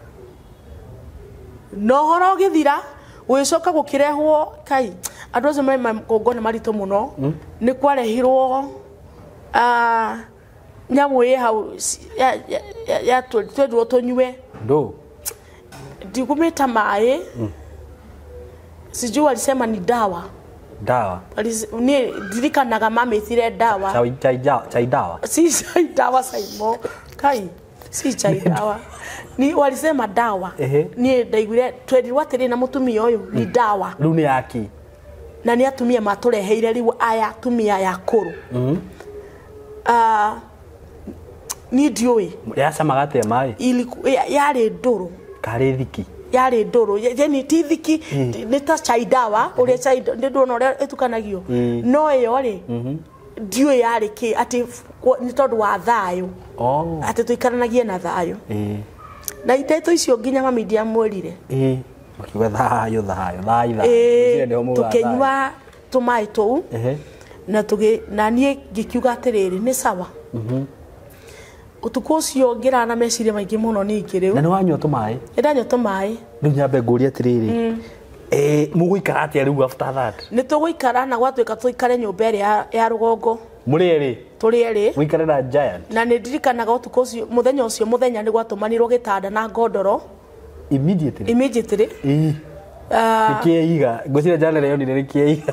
no horo githira wicoka gukirehwo kai andu acio mai kongona marito muno mm. ni kwarehirwo a uh, nyamu ye hau ya ya, ya, ya twendwo tunywe ndo ndikumeta mai mm. sijui walisema ni dawa dawa ni dirikanaga mametire dawa chai chai chai dawa si chai dawa Saimo kai si chai dawa ni walisema dawa ni ndaigwire twendirwo atiri na mutumia uyu ni dawa riu ni yaki na ni atumia matureheire riu aya atumia ya kuru mhm ah ni ndioi yacamaga atia mai yari nduru kari thiki yari nduru yani ti thiki ni ta chai dawa uria chai ndona uria etukanagio no yo ri ndioi yari ki ati ni tondu wa thayo oh ati tuikaranagie na thayo eh na iteto icio nginya mamidia mwirire eh ukiwa thayo thayo thayo thayo ndio mu tukenywa tumai tu eh na tuge na nie ngikiuga atiriri ni sawa mhm utuko ucio ngira na meciria maingi muno ningi riu na ni wanywa tumai ndanywa tumai riu nyambe nguria atiriri eh muguikara atia riu after that ni tuguikara na gwatwika tuikare nyumba iri ya, ya rugongo muri eri turi eri muikare na giant na ni ndirikanaga utuko ucio muthenya ucio muthenya ni gwatumanirwo gitanda na ngondoro immediately immediately eh ah nikiiga ngocira jana leo ni nikiiga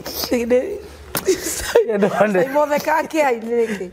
Saimo theka kia-ini riki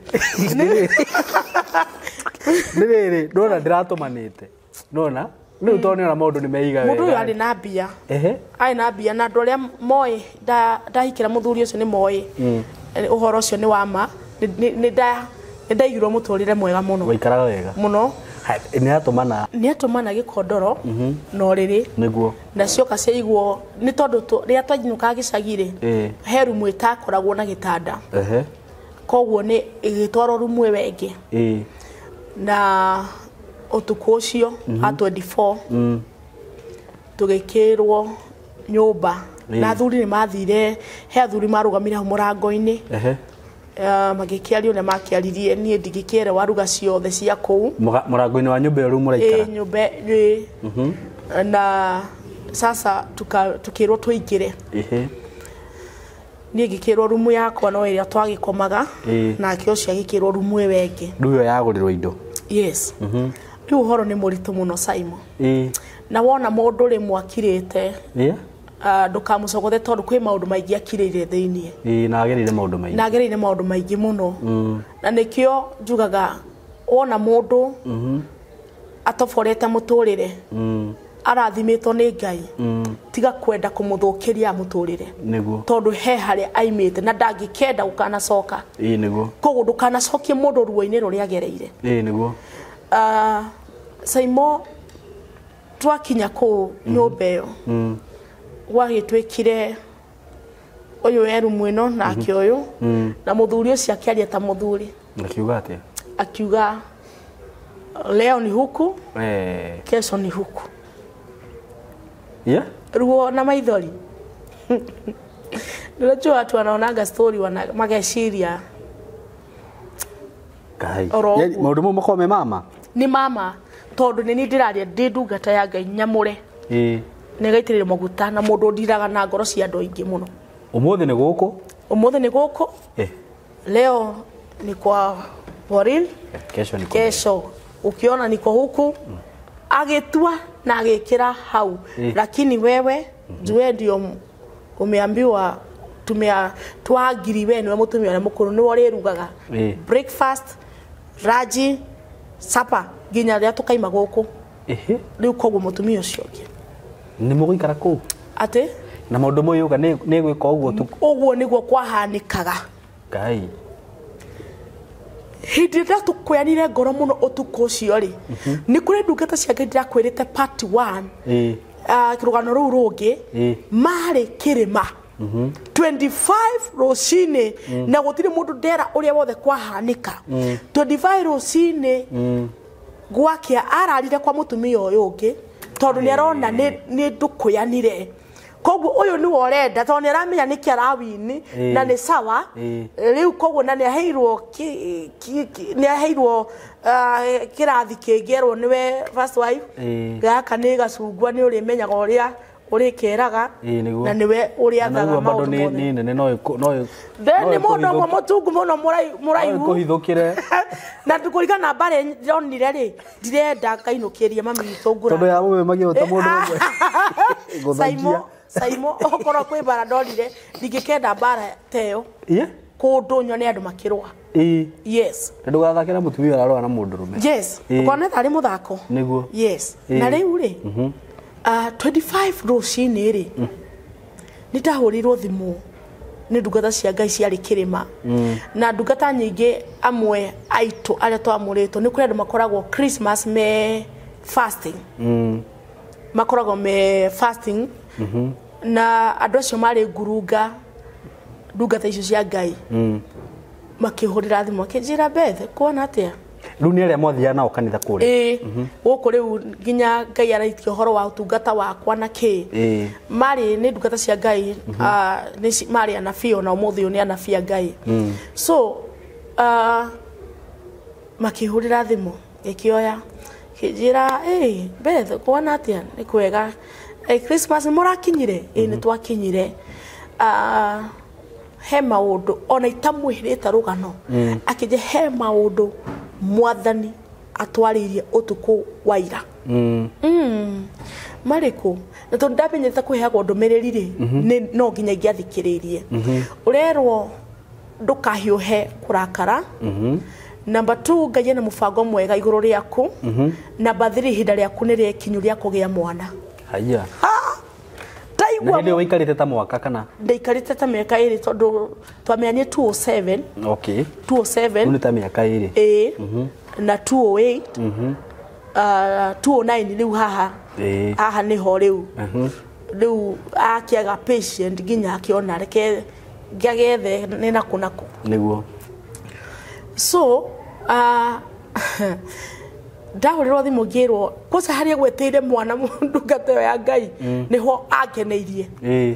niriri ndona ndiratumanite nona riu toni na maundu ni meiga wega mundu ari na mbia ehe ai na mbia na ndoria moi nda ndahikira muthuri ucio ni moi uhoro ucio ni wama ni nda ndaigirwo muturire mwega muno waikaraga wega muno ni atumana ni atumana gikondoro no riri niguo na cioka ciaigwo ni tondu ria twanyinuka gicagire he rumu itakoragwo na gitanda ehe koguo ni igitwaro rumu wengi eh na utuko ucio a twenty-four mm tugikirwo nyumba na thuri ni mathire he thuri marugamire murango-ini ehe Uh, magikiario na makiaririe nie ndigikere waruga ciothe cia kou murango-ini wa nyumba ru muraikara eh nyumba eh mhm na sasa tuka tukirwo tuingire ehe nie ngikirwo rumu yakwa no iria twagikomaga na kio cia gikirwo rumu wengi nduyo yagurirwo indo yes mhm riu horo ni muritu muno Saimo eh na wona mundu ri mwakirite yeah Uh, ndukamucogothe tondu kwi maundu maingi akirire thiini ii na agerire maundu maingi na agerire maundu maingi muno mm. na nikio njugaga wona mundu mhm atoforete muturire mm. arathimitwo ni Ngai mm. tiga kwenda kumuthukiria muturire niguo tondu he hari aimite na ndangikenda gukanacoka ii niguo koguo ndukanacokie mundu ruo-ini ruria agereire ii niguo uh, Saimo twakinya ku nyumba iyo mm. wagitwikire uyu eru mwino na kioyo mm. na muthuri ucio akiaria ta muthuri akiuga atia akiuga leo ni huku eh kesho ni huku yeah ruo na maithori ndio watu wanaonaga story wana mageciria kai yani maundu mo makome mama ni mama tondu ni ndiraria ndindungata ya Ngai nyamure eh negaitirire maguta na mundu ndiraga na ngoro cia andu aingi muno umuthi ni guku umuthi ni guku eh leo ni kwa Waril kesho ni kesho ukiona niko huku mm. agetua na agekira hau eh. Lakini wewe mm -hmm. Jue ndio umeambiwa tumia twagiri we niwe mutumia na mukuru ni wori rugaga eh. Breakfast raji supper ginya ria tukaima guku ehe riu koguo mutumia ucio ngi ni muguikara ku ate na maundu moyo ga ni gwika uguo tu uguo niguo kwahanikaga Ngai hindi nda tukwenire ngoro muno utuko cio ri ni kuri ndungata cia Ngai ndirakwirite part one eh ah kirugano ru rungi mari kirima twenty-five rucini na gutiri mundu ndera uria wothe kwahanika twenty-five rucini gwakia ararire kwa mutumia uyu ungi tondu ni arona ni ni ndukuyanire koguo uyu ni worenda tondu ni aramenya ni kiarawini na ni sawa riu koguo na ni aheirwo ni aheirwo kirathi kingerwo niwe first wife gaka ni gacungwa ni uri menyaga uria uri keraga na niwe uri athaga maundu ni ni nene no no ni mundu mo mutungu muno murai murai kuhithukire na tukurigana bare ndonire ri ndirenda ngainukiria mami tungura tondu ya mume magio ta mundu Saimo Saimo okoro kwi bara ndonire ndingikenda bara teo ye kundu nyone andu makirwa eh yes ndugathakira mutumia ararwa na mundu rume yes ukone thari muthako niguo yes na riu ri mhm Uh, twenty-five rucini ri mm. nitahurirwo thimu ni ndungata cia Ngai ciari kirima mm. na ndungata nyingi amwe aitu aria twamuritwo ni kuri andu makoragwo Christmas me fasting mm. makoragwo me fasting mm -hmm. na andu acio mari ngurunga ndungata icio cia Ngai mm. makihurira thimu akinjira Beth kuona atia riu ni aria mothia nao kanitha kuri eh guku riu nginya Ngai araitio horo wa utungata wakwa na ki eh mari ni ndungata cia Ngai ah ni mari anafio na umuthi ni anafia Ngai so ah makihurira thimu ikioya kijira eh Beth kuona atia ni kwega eh Christmas murakinyire eh ni twakinyire ah he maundu ona itamwihirite rugano akije he maundu mwathani atwaririe utuku waira mm mm mariko na tondu ndamenyete kuheagwo ndumiriri ri ni no nginya ngiathikiririe urerwo ndukahiuhe kurakara number two Ngai na mubango mwega iguru riaku number three hinda riaku ni riekinyu ria kugia mwana haya taigwa ndio waikarite ta mwaka kana ndaikarite ta miaka iri tondu twamenyanie two oh seven okay two oh seven ni ta miaka iri eh na two oh eight mhm uh two oh nine riu haha eh haha ni ho riu mhm riu akiaga patient ginya akiona reke ngiagethe ni naku naku niguo so uh ndahurirwo thimu ngirwo kosa haria gweteire mwana mundu gateyo ya Ngai niho akeneirie eh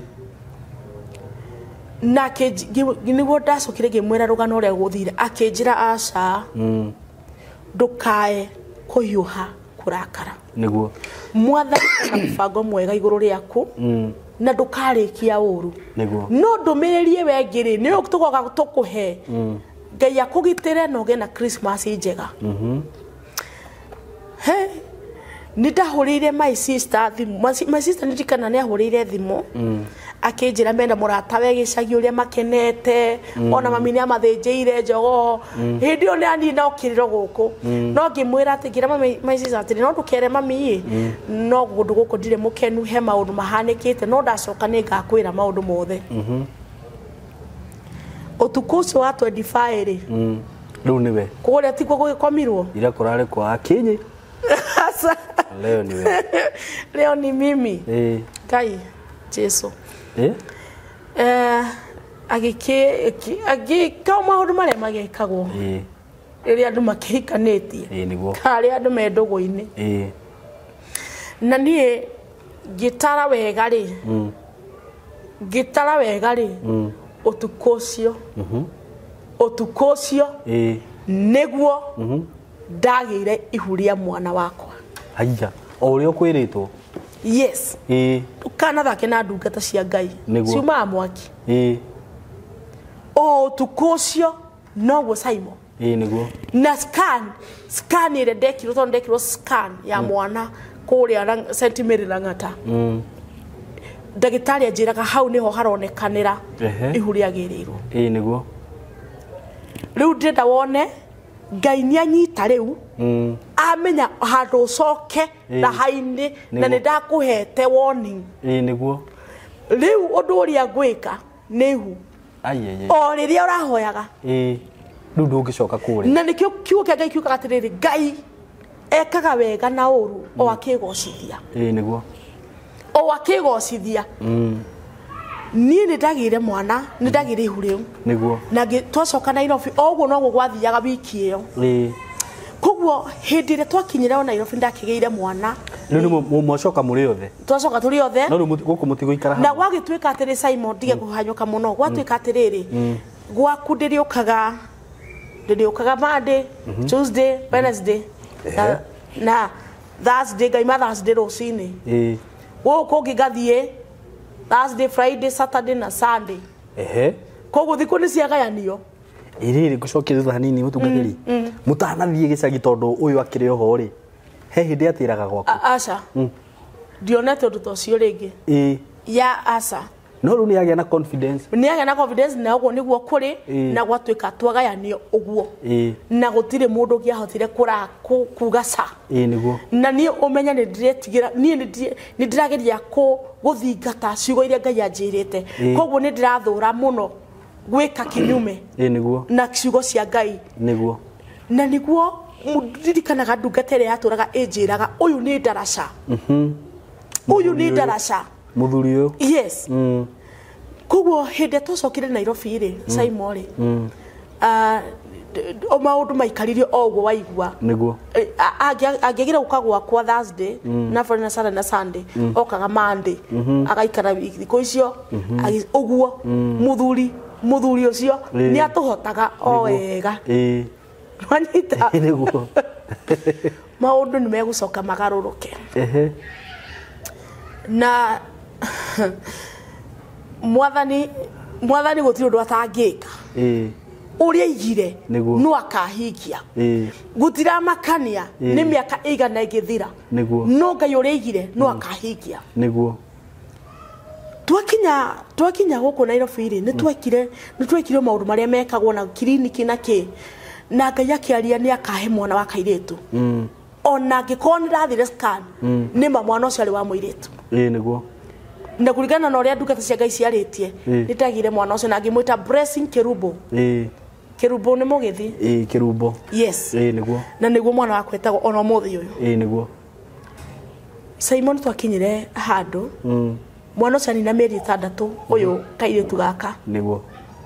na ke niguo ndacokire ngimwira rugano ria guthire akinjira aca mm ndukae kuhiuha kurakara niguo mwathani na mubango mwega iguru riaku mm na ndukarikia uru niguo no ndumiririe wengiri ni tugoga tukuhe mm Ngai akugitire no gena Christmas njega mhm he nidahurire my sister thimu my sister ndirikana ni ahurire thimu mm akinjira menda murata we gicagi uria makenete mm. ona mami ni amathinjire njogo mm. hindi oni ani na okiriro guku mm. no ngimwira ati ngira mami my sister ati no ndukere mami mm. no gundu guku ndire mukenu he maundu mahanikite no ndacoka ni ngakwira maundu mothe mhm utukuso wa twenty-five ri mm riu niwe kuria tiko gukikomirwo ira kurare kwa akinyi leo ni wewe leo ni mimi eh Kai Jesu eh eh agike agi kama maundu maria magekagwo eh iri andu makihikanetie eh niguo kari andu mendogo-ini eh na nie gitara wega ri mm gitara wega ri mm utukocio mhm utukocio eh neguo mhm ndagire ihuria mwana wakwa haya o uri okwiritwo yes eh ukana thake na ndungata cia Ngai ciuma mwaki eh o tukocio no go Saimo eh niguo na scan scan ile dekiro to dekiro scan ya mwana kuria centimeter langata mm ndagitari ajiraga hau niho haronekanira ihuria girirwo eh niguo riu ndenda wone Ngai ni anyita riu mm amenya handu coke na haini na ni ndakuhete warning eh niguo riu undu uria gwika nihu ayeye o riria urahoyaga eh riu ndungicoka kure na nikio kiugo kia Ngai kiukaga atiriri Ngai ekaga wega na uru o akigocithia eh niguo o akigocithia mm ni ni ndagire mwana ni ndagire ihu riu niguo na twacoka Nairobi oguo no gwathiaga wiki iyo eh koguo hindi ire twakinyira Nairobi ndakigeire mwana riu ni mwacoka muri othe twacoka turi othe no guku mutigo ikara na gwagituika atiri Simon dige kuhanyuka muno gwatuika atiriri gwaku ndiriukaga ndiriukaga Monday Tuesday Wednesday na na Thursday Ngai ma Thursday rucini eh guku ngigathie Thursday Friday Saturday na Sunday ehe koguo thiku ni ciagayanio iriri gucokire thutha hanini mutungatiri mutanathie gicagi tondu uyu akiri oho ri he hindi atiraga gwaku aca ndionete undu tocio ringi eh ya aca no ru ni agia na confidence ni agia na confidence na uguo niguo kuri na gwatuika twagayanio uguo eh na gutire mundu giahotire kura kuga ca eh niguo na ni umenya ni diretigira ni ni ndirageria ku guthingata ciugo iria Ngai anjirite koguo ni ndirathura muno gwika kinyume eh niguo na ciugo cia Ngai niguo na niguo mudirikanaga ndungatere yaturaga ejiraga uyu ni ndaraca mhm uyu ni ndaraca muthuri uyu yes mm koguo hindi twacokire Nairobi ri Simon ri ah o maundu maikaririo oguo waigua niguo angiagira uka gwakwa Thursday na Friday na Saturday na Sunday okaga Monday agaikara thiko icio uguo muthuri muthuri ucio ni atuhotaga o wega eh wanyita niguo maundu ni megucoka magaruruke ehe na mwathani mwathani gutiri undu atangika eh uria igire Niguo. no akahikia eh gutira makania ni miaka igana igithira niguo no Ngai uria igire no akahikia niguo twakinya twakinya guku Nairobi ri ni twekire ni twekire maundu maria mekagwo na kliniki na ki na Ngai akiaria ni akahe mwana wa kairitu mm ona ngikoo ni ndathire scan ni ma mwana ucio ari wa muiritu eh niguo na kuringana na uria ndungata cia Ngai ciaritie ni tagire mwana ucio na ngimwita Blessing Kerubo eh Kerubo ni mugithi eh Kerubo yes eh niguo na niguo mwana wa kwetagwo ona muthi uyu eh niguo Simon twakinyire handu mm mwana ucio ni na mieri itandatu uyu kairitu gaka niguo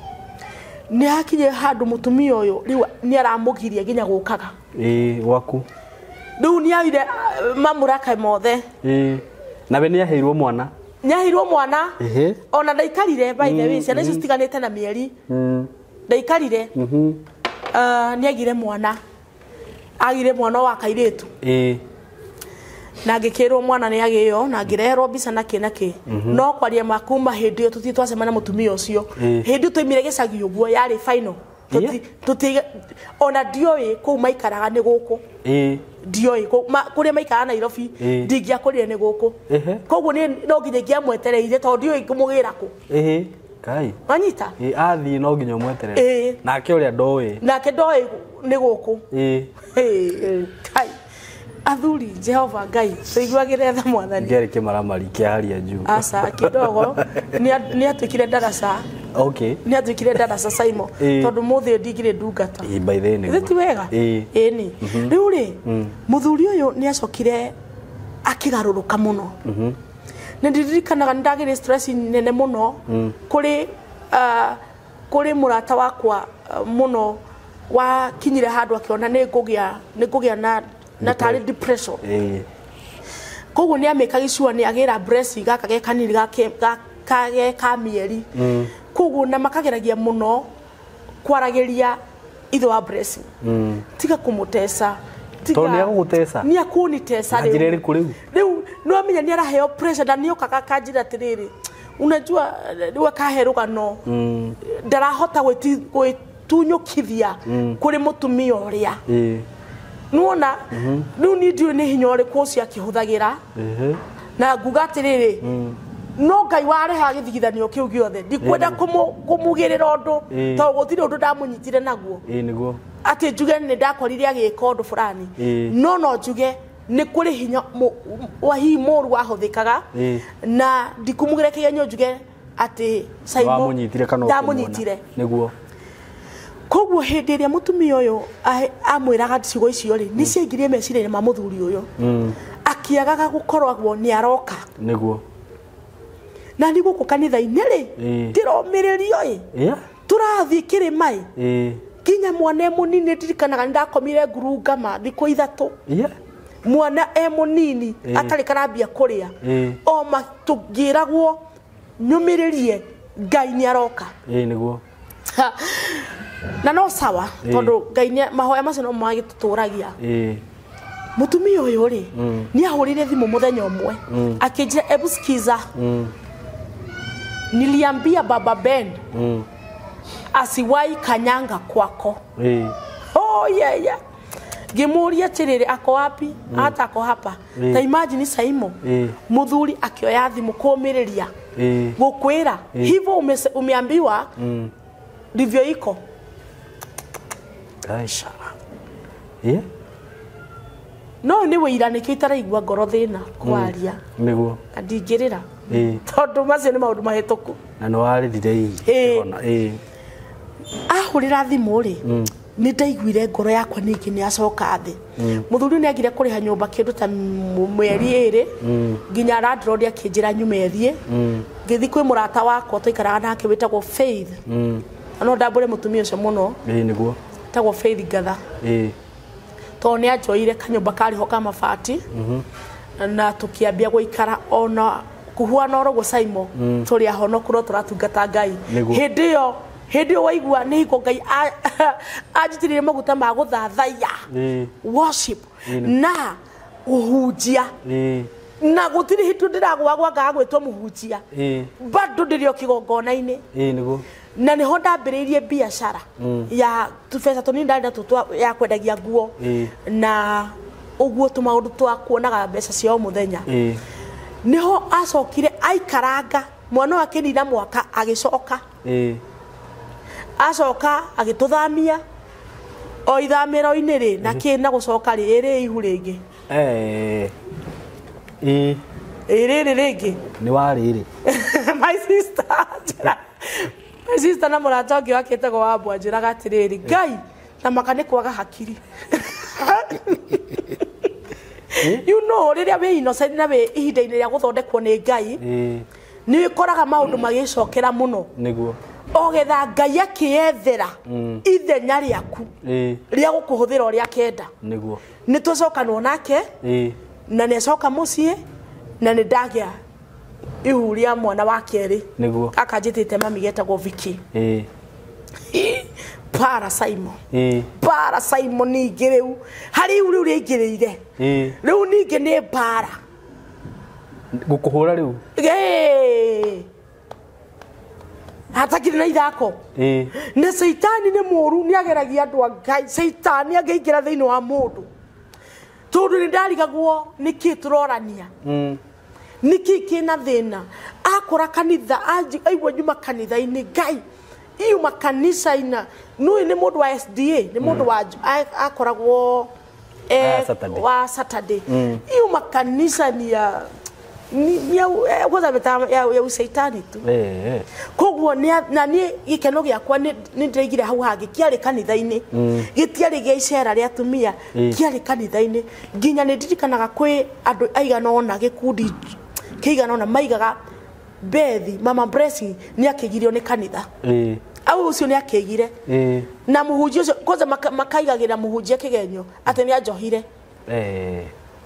ni hakinye handu mutumia uyu riu ni aramugiria ginya gukaga eh waku riu ni aire mamuraka mothe eh na be ni aheirwo mwana nyahirwo mwana ehe ona ndaikarire by the way ciana icio citiganite na mieri mm ndaikarire mhm ah ni agire mwana agire mwana wa kairitu eh na ngikirwo mwana ni agio na ngirehero mbica na kina ki no kwaria makuma hindi yo tuti twacemana mutumia ucio hindi tuimire gicagi uguo yari final tuti tuti ona dioi ku maikaraga ni guku eh dioi kuria maikara Nairobi ndingia kuria ni guku koguo ni no nginya ngiamwetereire to dioi kumugira ku eh kai anyita eh athi no nginya mweterere nake uria ndoi nake ndoi ni guku eh eh kai athuri Jehova Ngai tuiguagire tha mwathani ngere kimaramari kia haria juu asa kidogo ni ni atukire darasa okay ni atukire darasa Simon tondu muthi ndigire ndungata eh by the way ti wega eh eh ni riu ri muthuri uyu ni acokire akigaruruka muno mhm ni ndirikanaga ndagire stress nene muno kuri kuri murata wakwa muno wa kinyire handu akiona ni ngugia ni ngugia na na tari depression eh koguo ni ameka gicua ni agira blessing gaka ge kanini gake gaka ka mieri mm koguo na makageragia muno kwarageria itho wa blessing mm tiga kumutesa tiga to ni agutesa ni akunitesa leo njire riku riu riu no amenya ni araheo pressure na ni okaka kanjira tiriri unajua riu kaheruka no mm ndarahota gwiti gwitunyukithia mm. kuri mutumia uria eh nuona riu ni ndio ni hinya uri kucia kihuthagira ehe na nguga atiriri no Ngai wareha githigithanio kiu giothe ndikwenda kumugirira undu to guthire undu ndamunyitire naguo eh niguo ati njuge ni ndakorire agika undu fulani no no njuge ni kuri hinya wa hi moru wahuthikaga na ndikumugire kigenyo njuge ati Simon ndamunyitire kana ndamunyitire niguo koguo hindi ria mutumia uyu amwiraga ciugo icio ri ni ciaingirie meciria ma muthuri uyu akiagaga gukoragwo ni aroka niguo na ni guku kanitha-ini ri ndiromiririo i turathii kirimai kinya mwana e munini ndirikanaga ndakomire ngurungama thiku ithatu mwana e munini atari karambia kuria o matungiragwo nyumiririe Ngai ni aroka eh niguo na no sawa tondu Ngai ni mahoya macio no magituturagia eh mutumia uyu ri ni ahurire thimu muthenya umwe akinjira ebu skiza niliambia baba Ben asiwai kanyanga kwako eh oh yeah yeah Gimuria tirire ako wapi hata ako hapa ta imagine Saimo muthuri akioya thimu kumiriria gukwira hivyo umeambiwa ndivyo iko aisha eh no ni wira ni kitaraigwa ngoro thina kwaria niguo ndingirira eh tondu macio ni maundu mahituku na no ari ndire ona eh ahurira thimu ri ni ndaiguire ngoro yakwa ningi ni acoka thi muthuri ni agire kuriha nyumba kindu ta mweri iri nginya landlord akinjira nyumethie ngithi kwi murata wakwa tuikaraga nake witagwo Faith no ndambure mutumia ucio muno eh niguo tagwo Faith Gatha eh to ni ajoire kanyumba kariho ka mabati na tukiambia guikara ona kuhuana oro go Saimo turi ahonoku no turatungata Ngai hindi yo hindi waigua ni ko Ngai ajitirire maguta ma guthathaiya worship na uhunjia na gutiri hitu ndiragwa gwanga gwetwo muhunjia bado ndirio kigongona-ini niguo na niho ndambiriirie biashara ya tubesa tuni ndanda tutwa ya kwendagia nguo na uguo tumaundu twa kuonaga mbeca cia muthenya niho acokire aikaranga mwana wake ni na mwaka agicoka acoka agituthamia o ithamiro-ini ri na kina gucoka riri ihu ringi eh eh riri ringi ni wariri my sister my sister na murata wangi wakitego wambwa njiraga atiriri Ngai na makani kwaga hakiri you know riria we innocent na we ihinda-ini ria guthondekwo ni Ngai ni wikoraga maundu magicokera muno niguo ogetha Ngai akiethera ithenya riaku ria gukuhuthira uria kenda niguo ni tucokanwo nake na ni acoka mucii na ni ndagia ihuria mwana wa keri niguo akanjitite mami getagwo Vicky eh para Simon eh para Simon ningi riu hari ihu riu riingirire eh riu ningi ni para gukuhura riu eh hatakiri na ithako eh na Saitani ni muru ni ageragia andu a Ngai Saitani ageingira thiini wa mundu tondu ni ndarigagwo niki turorania mm niki kina thina akora kanitha aigwa nyuma kanitha-ini Ngai iyo makanisa ina no ni mundu wa S D A ni mundu wa akoragwo eh wa Saturday iyo makanisa ni ya ni ya kwanza beta ya Saitani tu eh koguo ni na ni gikeno giakwa ni ndirigire hau hangi kiari kanitha-ini gitiari gia icera ria atumia kiari kanitha-ini nginya ni ndirikanaga kwi andu aigana ona gikundi kiigana ona maigaga bethi mama blessing ni akigirio ni kanitha eh au ucio ni akigire eh na muhunjia ucio kwanza makaigagira muhunjia kigenyo ati ni ajohire eh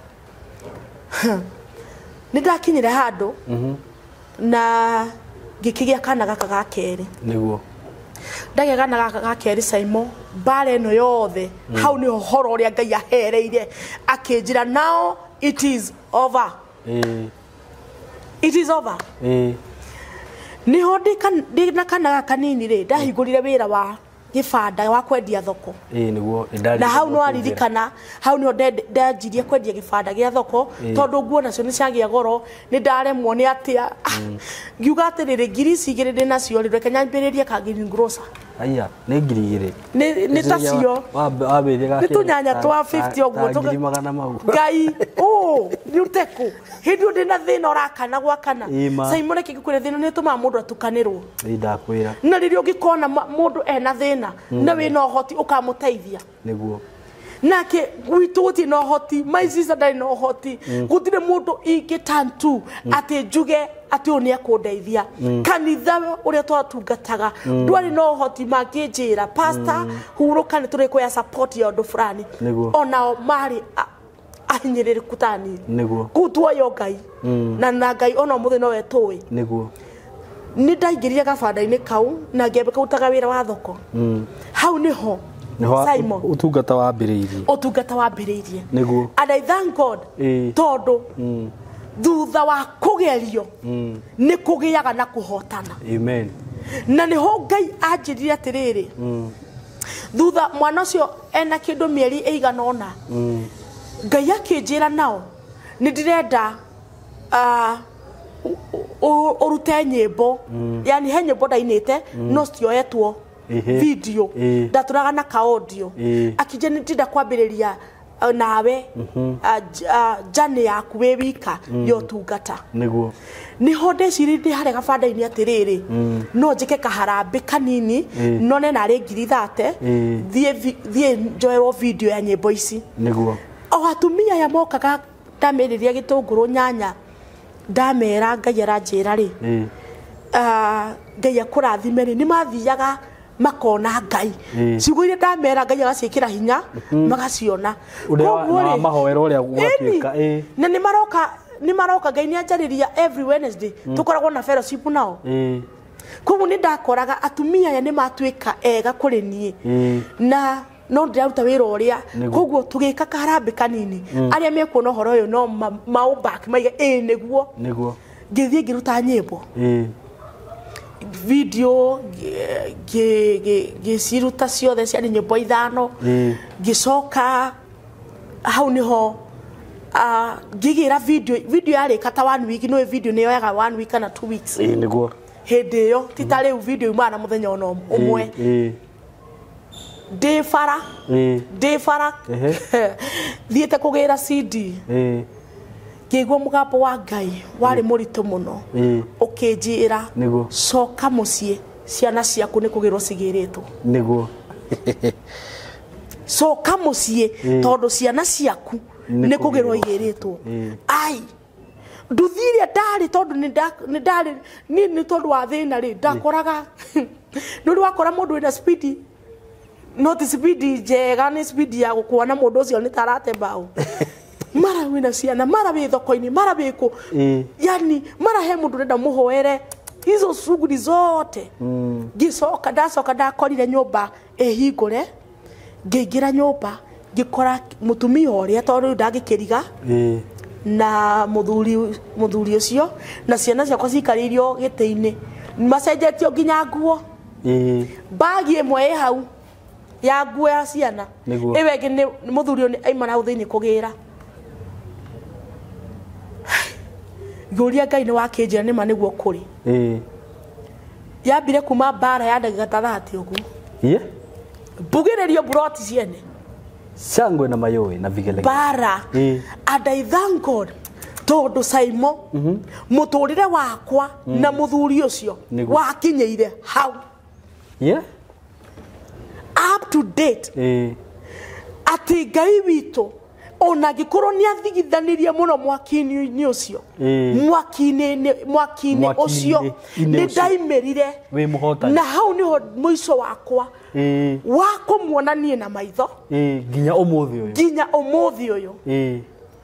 nindakinyire handu na gikigia kana gaka ga keri niguo ndagia kana gaka ga keri Saimo bare no yothe hau ni horo uria Ngai ahereire akinjira now it is over eh it is over eh ni hodi kan na kana gaka nini ri ndahingurire wira wa gibanda wa kwendia thoko eh niguo na hau no aririkana hau no ndajirie kwendia gibanda gia thoko tondu nguo nacio ni ciagia goro ni ndaremwo ni atia ngiuga atiriri ngiri cigiri ndi nacio ri reke nyambiririe ka green grocer aya ni ngiri igiri ni ni tacio wabiria ga ni tunyanya twa fifty ogwo ngiri magana mau Ngai oh ko nyute ko hindu ndina thina urakana gwakana Simon kigikure thina ni tuma mundu atukanirwo ndakwira na ririo ngikona mundu ena thina na wina uhoti ukamuteithia niguo nake gwituti no hoti my sister dai no hoti gutire mundu ingi tantu ati njuge ati oni akundeithia kanitha uria twatungataga ndwari no hoti manginjira pastor huruka ni turi kuya support ya undu fulani ona mari ahinyirire kutani niguo gutwo yo ngai na na ngai ona muthe no wetui niguo ni ndaingiria gabanda-ini kau na ngembe kautaga wira wa thoko hau niho Simon utungata wa mbiriirie utungata wa mbiriirie niguo and I thank God tondu thutha wa kugerio ni kugiaga na kuhotana amen na niho ngai anjirire atiriri thutha mwana ucio ena kindu mieri eigana ona ngai akinjira nao ni ndirenda uh, urute nyimbo yani he nyimbo ndainite no cioetwo video ndaturaga na ka audio akije nitida kwambiriria nawe jane yaku we wika yo tungata niguo niho ndeciri ndi hare gabanda-ini atiriri no njike kaharambe kanini none na ri ngiri thate thie thie njoerwo video ya nyimbo ici niguo o atumia ya mokaga ndamiriria gitunguru nyanya ndamera ngai aranjira ri ah ngai akurathime ri ni mathiaga makona ngai ciugo ire ndamera ngai agacikira hinya magaciona koguo mahoero uria gwatuika eh na ni maroka ni maroka ngai ni anjariria every Wednesday tukoragwo na fellowship nao eh koguo ni ndakoraga atumia ya ni matuika ega kuri nie na no ndiraruta wira uria koguo tugika kaharambe kanini aria mekuona horo uyu no mau back maiga eh niguo niguo ngithie ngiruta nyimbo eh video ge ge ge siruta ciothe cia nyimbo ithano gicoka hau niho a gigira video video yari kata one week no video ne yoyaga one week kana two weeks eh niguo hindi yo titare video imana muthenya ono umwe eh de fara eh de fara thiete kugira C D eh kigwo mugambo wa ngai wari murito muno ukinjira coka mucie ciana ciaku ni kugirwo cigiritwo niguo coka mucie tondu ciana ciaku ni kugirwo igiritwo ai nduthiria ndari tondu ni ndari ni ni tondu wa thina ri ndakoraga ndu wakora mundu ina speed not speed njega ni speed ya gukuona mundu ucio ni tarate bao mara wina ciana mara wi thoko-ini mara wiku yani mara he mundu renda muhoere hizo shughuli zote gicoka ndacoka ndakorire nyumba ehingure ngingira nyumba ngikora mutumia uria tondu ndagikiriga na muthuri muthuri ucio na ciana ciakwa cikaririo giti-ini macenjetio nginya nguo bagi imwe ĩ hau ya nguo ya ciana iwe ngi ni muthuri ni aima na thiini kugira Goria ngai ni wakinjira ni ma niguo kuri eh yambire kuma bara ya ndagika thirty ugu ye bugiririo broti ciene Shangwe na mayowe na vigelege bara eh and I thank God tondu Simon mhm muturire wakwa na muthuri ucio wakinyeire hau ye up to date eh ati ngai witu ona gikorwo ni athigithanirie muno mwakini ni ucio mwakini mwakini ucio ni ndaimerire we muhotani na hau niho muico wakwa eh wa kumuonanie na maitho eh ginya umuthi uyu ginya umuthi uyu eh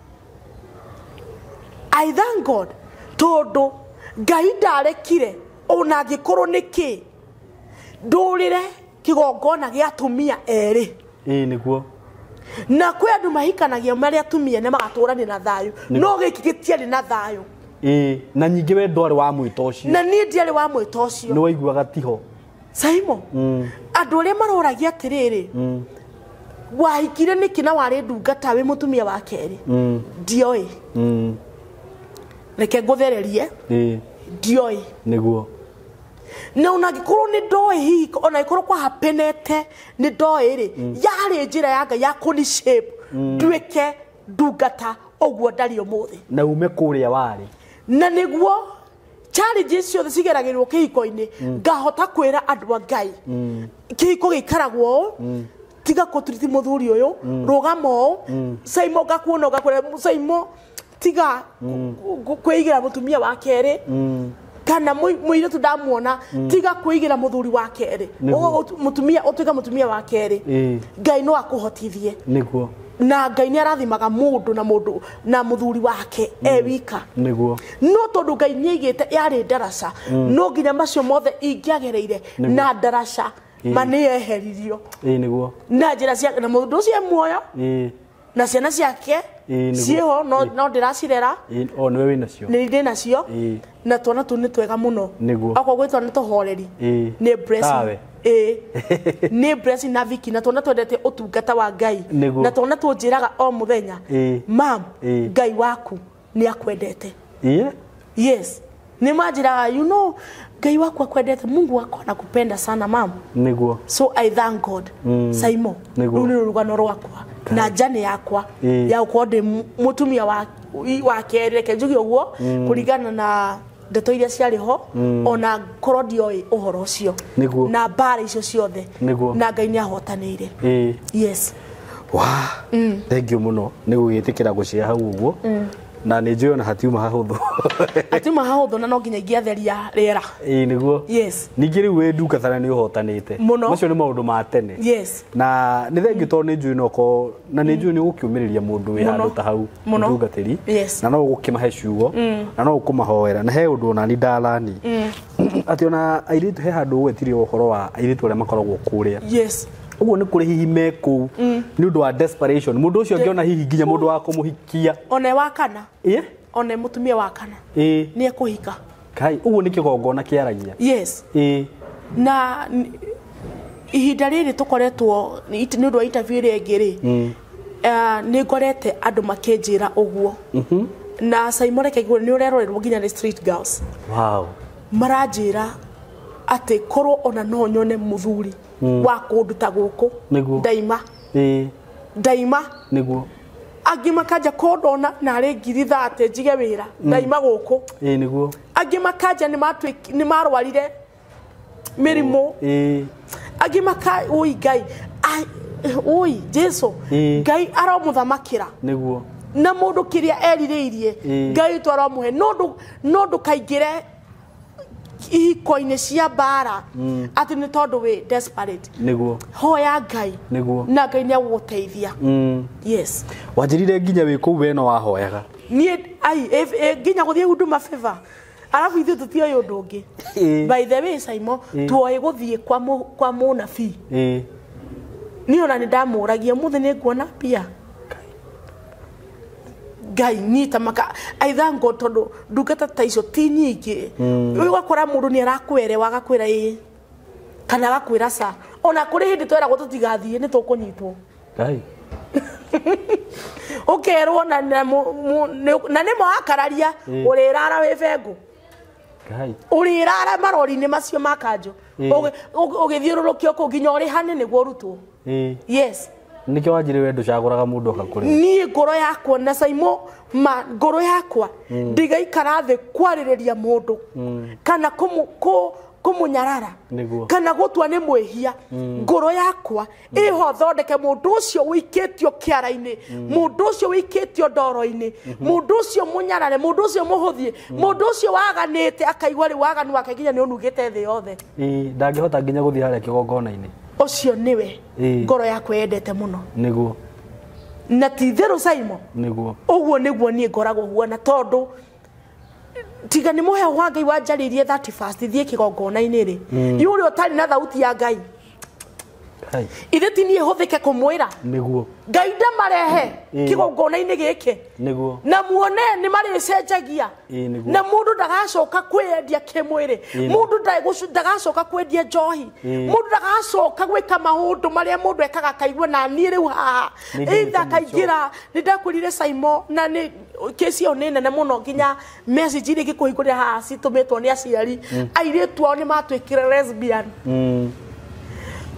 I thank God tondu ngai ndarekire ona gikorwo niki ndurire kigongona gia tumia eri eh niguo na kwe andu mahikanagia maria tumia ne magaturani na thayu no giki gitiari na thayu eh na nyingi we ndwari wa mwito ucio na ni ndiari wa mwito ucio ni waiguaga tiho Simon mm andu aria maroragia atiriri mm wahikire niki na wari ndungata we mutumia wa keri mm ndioi mm reke nguthererie eh ndioi niguo na unagikorwo ni ndoi hi ona ikorwo kwa hapenete ni ndoi ri yari njira ya ngai ya kuni shape ndwike ndungata oguo ndari umuthi na ume kuria wari na niguo challenges ciothe cigeragirwo kihiko-ini ngahota kwira andu a Ngai kihiko gikaragwo tiga kutriti muthuri uyu rugamo Saimo gakuona gakwira Saimo tiga kwigira mutumia wa keri kana muire tu ndamuona tiga kwigira muthuri wa keri mutumia utuika mutumia wa keri Ngai no akuhotithie niguo na Ngai ni arathimaga mundu na mundu na muthuri wake e wika niguo no tondu Ngai ni igite yari darasa no nginya macio mothe ingiagereire na darasa mani eheririo ii niguo na njira cia na mundu ucio muoyo ii na ciana ciake ciho no no ndiracirera o niwe wina cio ni ndi nacio na twana tu ni twega muno akwa gwitwa ni tuhoreri ni blessing eh ni blessing na Viki na twana twendete utungata wa Ngai na twana tunjiraga o muthenya mam Ngai waku ni akwendete yeah yes ni majira you know Ngai waku akwendete Mungu wako anakupenda sana mam niguo so I thank God Saimo niguo ni rugano rwakwa na jane yakwa ya ukode mutumia wa wa kere kenjugi oguo kurigana na ndeto iria ciari ho ona korodio uhoro ucio na bara icio ciothe na Ngai ni ahotanire yes wa thank you muno ni gugitikira gucia hau uguo na ni njio na hatiuma hahuthu hatiuma hahuthu na no nginya ingiatheria rera ii niguo yes ningi riu we nduka thana ni uhotanite macio ni maundu ma tene yes na ni thengi to ni njui noko na ni njui ni gukiumiriria mundu wi handu ta hau ndugatiri na no gukimahe ciugo na no gukumahoera na he undu ona ni ndalani ati ona airitu he handu gwetiri uhoro wa airitu aria makoragwo kuria yes uguo ni kuri hihi meku ni undu wa desperation mundu ucio ngiona hihi nginya mundu wa kumuhikia one wa kana eh one mutumia wa kana eh ni ekuhika kai uguo ni kigongona kiaragia yes eh na ihinda riri tukoretwo ni undu wa interview ri ngiri eh ni ngorete andu makenjira uguo mhm na Saimo reke ni urerorerwo nginya ni street girls wow maranjira ate korwo ona no nyone muthuri wa kundu ta guku daima eh daima niguo angi makaja kodona na re ngiri thate njige wira daima guku eh niguo angi makaja ni matwe ni marwarire mirimo eh angi makai oi Ngai ai oi Jesu Ngai aramuthamakira niguo na mundu kiria eririirie Ngai twaramuhe no ndu no ndu kaingire ihiko-ini cia bara ati ni tondu we desperate niguo hoya Ngai niguo na Ngai ni aguteithia yes wanjirire nginya wi ku we no wahoyaga ni ai nginya guthie huduma favor arabu ithu tutio yundu ngi by the way Saimo tuoye guthie kwa mu kwa munabii eh ni ona ni ndamuragia muthi ni nguona pia Ngai ni tamaka I thank God tondu ndungata ta icio ti nyingi ugakora mundu ni arakwere wagakwira ii kana agakwira sa ona kuri hindi twera gututigathie ni tukunyitwo Ngai ukerwo na na ni mo akararia urirara wi bengu Ngai urirara marori ni macio makanjo ugithiururukio ku nginya uri hani niguo rutwo yes nikyo wajire wendu caguraga mundu akakuri ni ngoro yakwa na Saimo ma ngoro yakwa ndigaikara the kwaririria mundu kana kumu kumunyarara kana gutwa ni mwihia ngoro yakwa iho thondeke mundu ucio wiketio kiara-ini mundu ucio wiketio ndoro-ini mundu ucio munyarare mundu ucio muhuthie mundu ucio waganite akaigwa ri waganu wake nginya ni unugite thi yothe ii ndangihota nginya guthie haria kigongona-ini ucio niwe ngoro yakwa yendete muno niguo na ti theru Saimo niguo uguo niguo ni ngoragwo huona tondu tiga ni muhe wa Ngai wanjaririe thirty-first thie kigongona-ini ri yuri utari na thauti ya Ngai hai ithe ti ni huthike kumwira niguo Ngai ndamarehe kigongona-ini giki niguo na muone ni mari cenjagia na mundu ndagacoka kwendia kimwiri mundu ndagacoka kwendia njohi mundu ndagacoka gwika maundu maria mundu ekaga kaigwa na ni riu haha either kaingira ni ndakurire Saimo na ni kesi yo nene na muno nginya message iri gikuhingurira haha citumitwo ni aciari airitu ao ni matwikire lesbian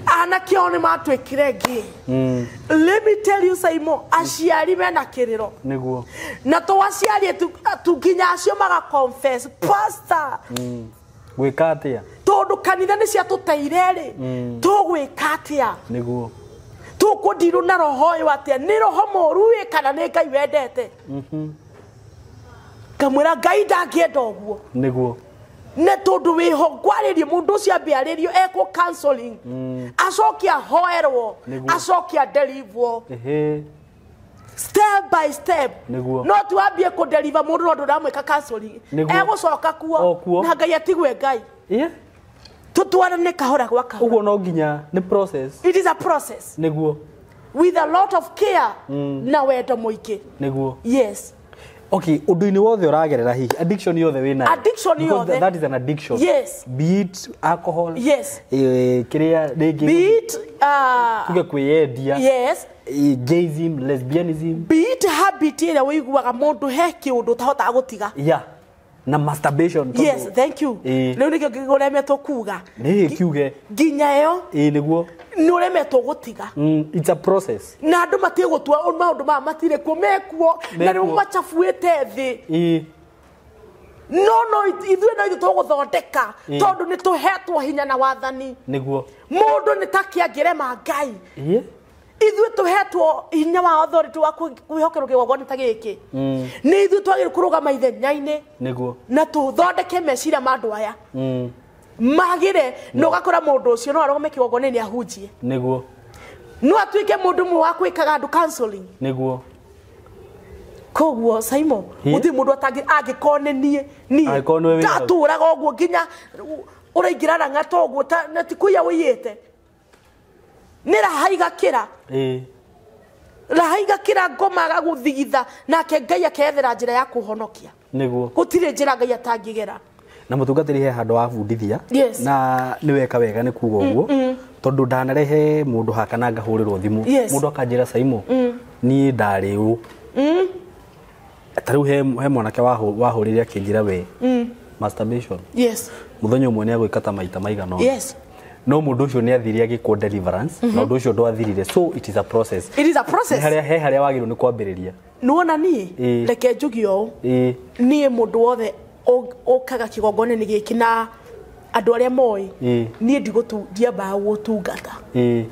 ana kione matwekire ngi mm. Let me tell you Saimo aciari mena kiriro niguo na to aciari tuginya acio maga confess pastor mm. gwika atia tondu kanitha ni cia tuteire ri mm. tugwika atia niguo tukundiru na roho uyu atia ni roho moru wi kana ni Ngai wendete mhm mm kamwira Ngai ndangienda uguo niguo ne tondu wiho gwaririe mundu cia biaririo eko counseling mm. acokia hoerwo acokia deliverwo ehe step by step niguo no tuambie ku deliver mundu ndo ndamweka counseling egucoka kuo na Ngai atigwe Ngai yeah tutwarane kahora gwa kahora uguo no nginya ni process it is a process niguo with a lot of care mm. na wendo muingi niguo yes. Okay, uduini wothe uragerera hihi addiction yothe wina addiction yothe that is an addiction yes be it alcohol yes eh kiria regi be it uh tuge kwiyendia yes gayism lesbianism be it habit ira wiguaga mundu he kiundu tahota gutiga yeah na masturbation todo. Yes thank you leo nikyo gigoremetwo kuga ni kiuge ginya yo eh niguo ni uremetwo gutiga mm it's a process na andu matie gutwa maundu ma matire kumekuo na ni machafuite thi eh no no ithuĩ no ithuĩ tũgũthondeka tondu ni tuhetwo hinya na wathani niguo mundu ni takiangirema Ngai yeah ithuĩ tuhetwo hinya wa authority wa kwihokerwo kigogoni ta giki mm ni ithuĩ twagĩrĩirwo kũrũgama ithenya-inĩ niguo na tuthondeke meciria ma andũ aya mm magire no gakora mundu ucio no arogome kigogoni ni ahunjie niguo no atuike mundu mu wa kwikaga andu counseling niguo koguo Saimo uthi mundu atangi agikonenie ni taturaga uguo nginya uraingirana ng'ato uguo na tikuya wiyete ni rahaiga kira eh rahaiga kira ngoma gaguthigitha nake Ngai akethera njira ya kuhonokia niguo gutire njira Ngai atangigera na mutungatiri he handu wa fundithia yes. na ni weka wega ni kuga uguo mm, mm. tondu ndanarehe mundu hakana ngahurirwo thimu yes. mundu akanjira Saimo mm. ni ndari u mm. tariu he he mwanake wahurire akinjira we mm. masturbation yes muthenya umwe ni agwikata maita maigano yes no mundu ucio ni athiria giko deliverance mm -hmm. na undu ucio ndo athirire so it is a process it is a process haria he haria wagirwo ni kwambiriria nuona ni e. Reke njugio e. ni mundu wothe okaga kigogone ni giki na andu aria moi e. ni ndigutu ndiamba gutungata eh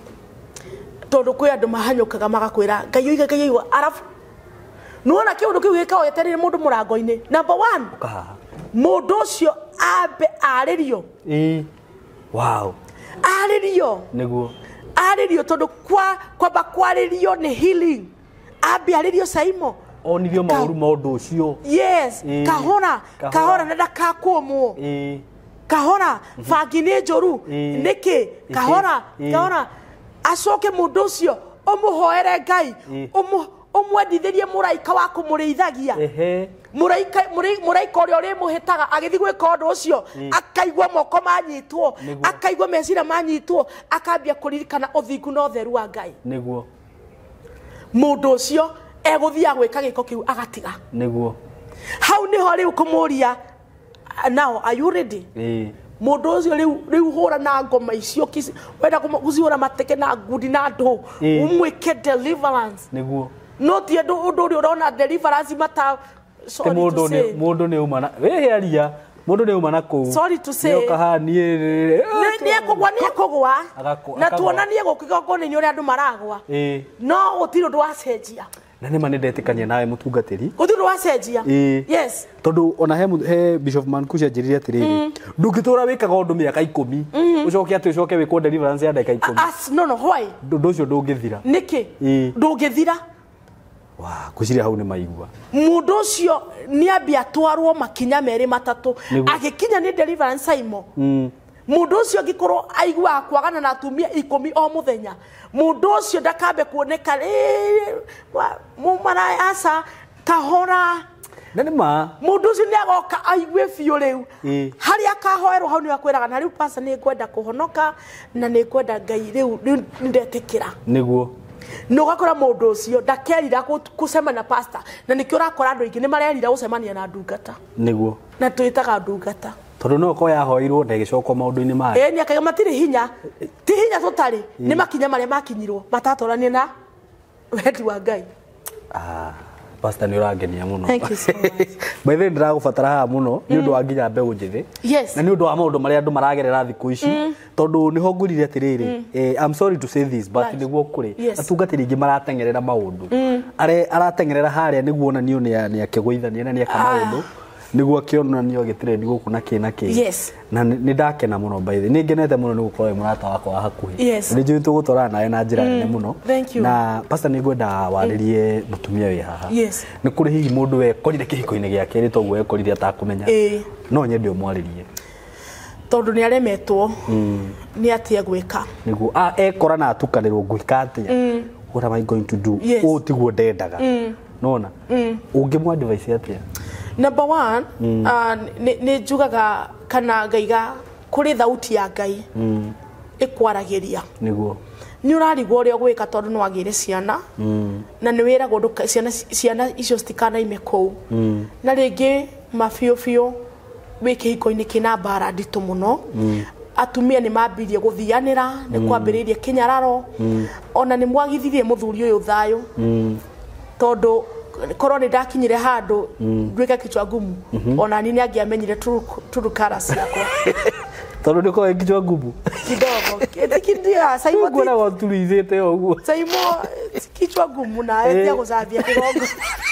tondu kwi andu mahanyukaga magakwira Ngai oiga Ngai oiga arafu nuona kiundu kiu gikao yeterire mundu murango-ini number one ukaha mundu ucio ambe aririo eh wow aririo niguo aririo tondu kwa kwamba kwaririo ni healing ambe aririo Saimo onithio mauru maundu ucio yes e. kahora kahora na ndakakumwo eh kahora mm -hmm. bangi ni njuru e. niki kahora e. kahora acoke mundu ucio umuhoere Ngai e. umu umwendithirie muraika wa kumurithagia ehe muraika muraika uri uri muhitaga agithi gwika undu ucio akaigwa moko manyitwo akaigwa mecira manyitwo akambia kuririkana uthingu na utheru wa Ngai niguo mundu ucio eguthia gwika giko kiu agatiga niguo hau niho riu kumuria now are you ready eh mundu ucio riu riu hura na ngoma icio wenda kuziura mateke na ngudi na ndu umwike deliverance niguo no ti ndu undu uri urona deliverance mata sorry mundu ni mundu ni umana we aria mundu ni umana ku sorry to say ni kahani ni ekugwa ni ekugwa na tuonanie gukigogone ni uri andu maragwa eh no utiro ndu acenjia na nĩ mani ndetikania nawe mutungatiri uthiru wacenjia yes tondu ona he he Bishop Mankucia njirire atiriri ndungitura wikaga undu miaka ikumi ucoke ati ucoke wikwo deliverance ya ndeka ikumi as no no why ndu ucio ndungithira niki ndungithira wa kuciria hau ni maigua mundu ucio ni ambia twarwo makinya meri matatu agikinya ni deliverance Saimo mundu ucio gikorwo aigua kwagana na atumia ikumi o muthenya mundu ucio ndakambe kuoneka mu mara asa kahora nani ma mundu ucio ni agoka aigue biu riu hari akahoerwo hau ni akwiraga na riu pasa ni kwenda kuhonoka na ni kwenda Ngai riu ndetikira niguo no gakora mundu ucio ndakerira kusema na pastor na nikio rakora andu ingi ni marerira gucemania na ndungata niguo na tuitaga ndungata tondu no ko ya hoirwo na igicoko maundu-ini mari eh ni akaga matire hinya ti hinya tutari ni makinya maria makinyirwo matatoranie na wendi wa Ngai. Ah, pastor ni urangenia muno. Thank you so much. By the way ndiragubatara ha muno ni undu wa nginya mbegu njithi. Yes. Na ni undu wa maundu maria andu maragerera thiku ici tondu niho ngurire atiriri eh I'm sorry to say this but niguo kuri atungatiri ingi maratengerera maundu are aratengerera haria niguo na niyo ni akigwithania na ni akamaundu niguo akionanio gitiredi guku na kina ki yes na ni ndakena muno by the ni ngenete muno ni gukorwo murata wakwa wa hakuhi yes ni njui tugutwara nawe na njira nene muno na pastor ni ngwenda waririe mutumia wi haha yes ni kuri hihi mundu we korire kihiko-ini giake ri toguo ekorire atakumenya no nyende umwaririe tondu ni aremetwo ni atia gwika niguo a ekora na atukanirwo gwika atia what am I going to do o tiguo ndendaga nona ungimwa advice atia number one mm. uh, ni, ni njugaga kana ngaiga kuri thauti ya Ngai mm. ikwaragiria niguo ni urarigwo ri ogwika tondu no agire ciana mm. na ni wira gundu ciana ciana icio stikana ime kou mm. na ringi mafio fio wiki hiko-ini kina bara nditu muno mm. atumia ni mambirie guthianira mm. ni kwambiririe kinyararo mm. ona ni mwagithirie muthuri uyu thayo mm. tondu korone ndakinyire handu ndwika kichwa gumu ona nini angiamenyire turukara ciakwa tondu ndiko kichwa gumu kidogo etikindia saimo ngona waturizite oguo saimo kichwa gumu na etia guzambia kidogo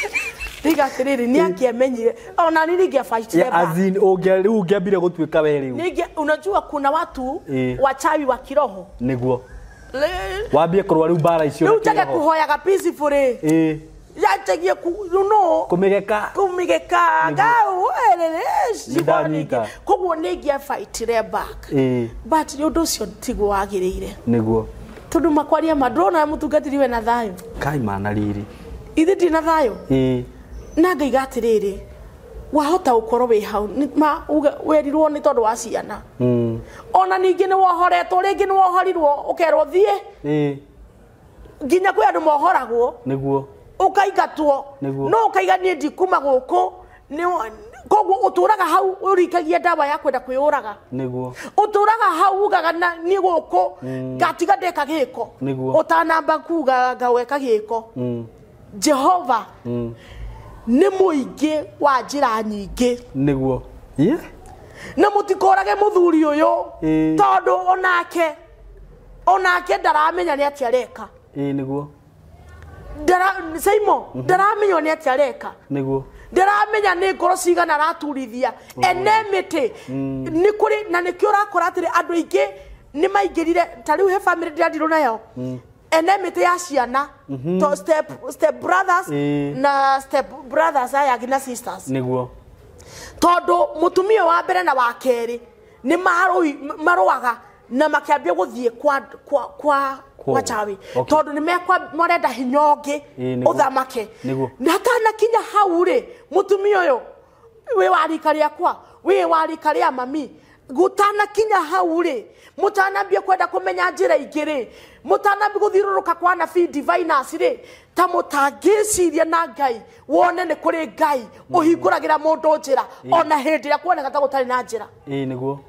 diga tiriri ni angiamenyire ona nini ngiafight ya azin ogia ungiambire gutwika weri ningi unajua kuna watu wachawi wa kiroho niguo wambie kurwa riu bara icio utaka kuhoyaga peacefully eh yategie ku no kumigeka kumigeka ngao elele sibonike koguo ningia fight re back eh but yodo cio tigo agirire niguo tondu makwaria madrona mutungatiriwe na thayo kai mana riri ithe ndi na thayo eh na ngaiga atiriri wahota ukoro we hau ma werirwo ni tondu wa ciana mm ona ningi ni wohoretwo ringi ni wohorirwo ukerwo thie eh nginya kwi andu mohoragwo niguo ukaigatwo no ukaiganie ndikuma guku ni koguo uturaga hau urikagia ndawa ya kwenda kwiuraga niguo uturaga hau ugaga ni guku gatiga ndeka giko utanamba kuga ngaweka giko Jehova ni muingi wa njira nyingi niguo yeah na mutikorage muthuri uyu tondu onake onake ndaramenya ni atiareka eh niguo Dara Saimo ndaramenya ni atiareka niguo ndaramenya ni ngoro cigana raturithia enemity ni kuri na ni kio rakora atiri andu ingi ni maingirire tari he family ndiriro nayo enemity ya ciana to step step brothers na step brothers aya gina sisters niguo tondu mutumia wa mbere na wa keri ni marui maruaga na makiambia guthie kwa kwa kwa wachawi tondu ni mekwa morenda hinyongi uthamake natana kinya hau ri mutumia uyu we warikaria kwa we warikaria mami gutana kinya hau ri mutanambia kwenda kumenya njira ingiri mutanambia guthiruruka kwa na feed diviners ri ta mutangiciria na Ngai wone ni kuri Ngai uhinguragira mundu njira ona hindi ya kuoneka ta gutari na njira eh niguo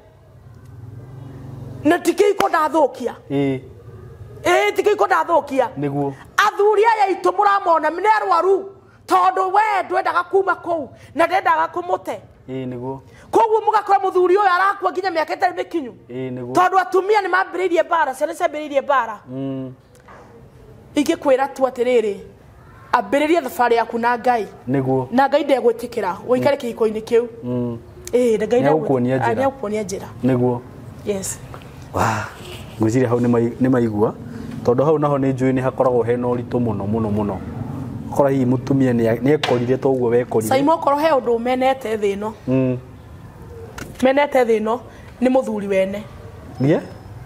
na tikiko ndathukia eh eh tikiko ndathukia niguo athuri aya itu muramona mine arwaru tondu we ndwendaga kuma kou na ndendaga kumute eh niguo koguo mugakora muthuri uyu arakua nginya miaka itari mikinyu eh niguo tondu atumia ni mambiririe bara ciana ciambiririe bara mm ingikwira tu atiriri ambiririe thabari yaku na Ngai niguo na Ngai ndegwitikira uikare kihiko-ini kiu mm eh na Ngai ndegwikuonia njira ndegwikuonia njira niguo yes wa ngwiciria hau ni maigua tondu hau naho ni njui ni hakoragwo hena uritu muno muno muno kora hi mutumia ni ekorire toguo wekorire Saimo koro he undu menete thino mm menete thino ni muthuri wene nie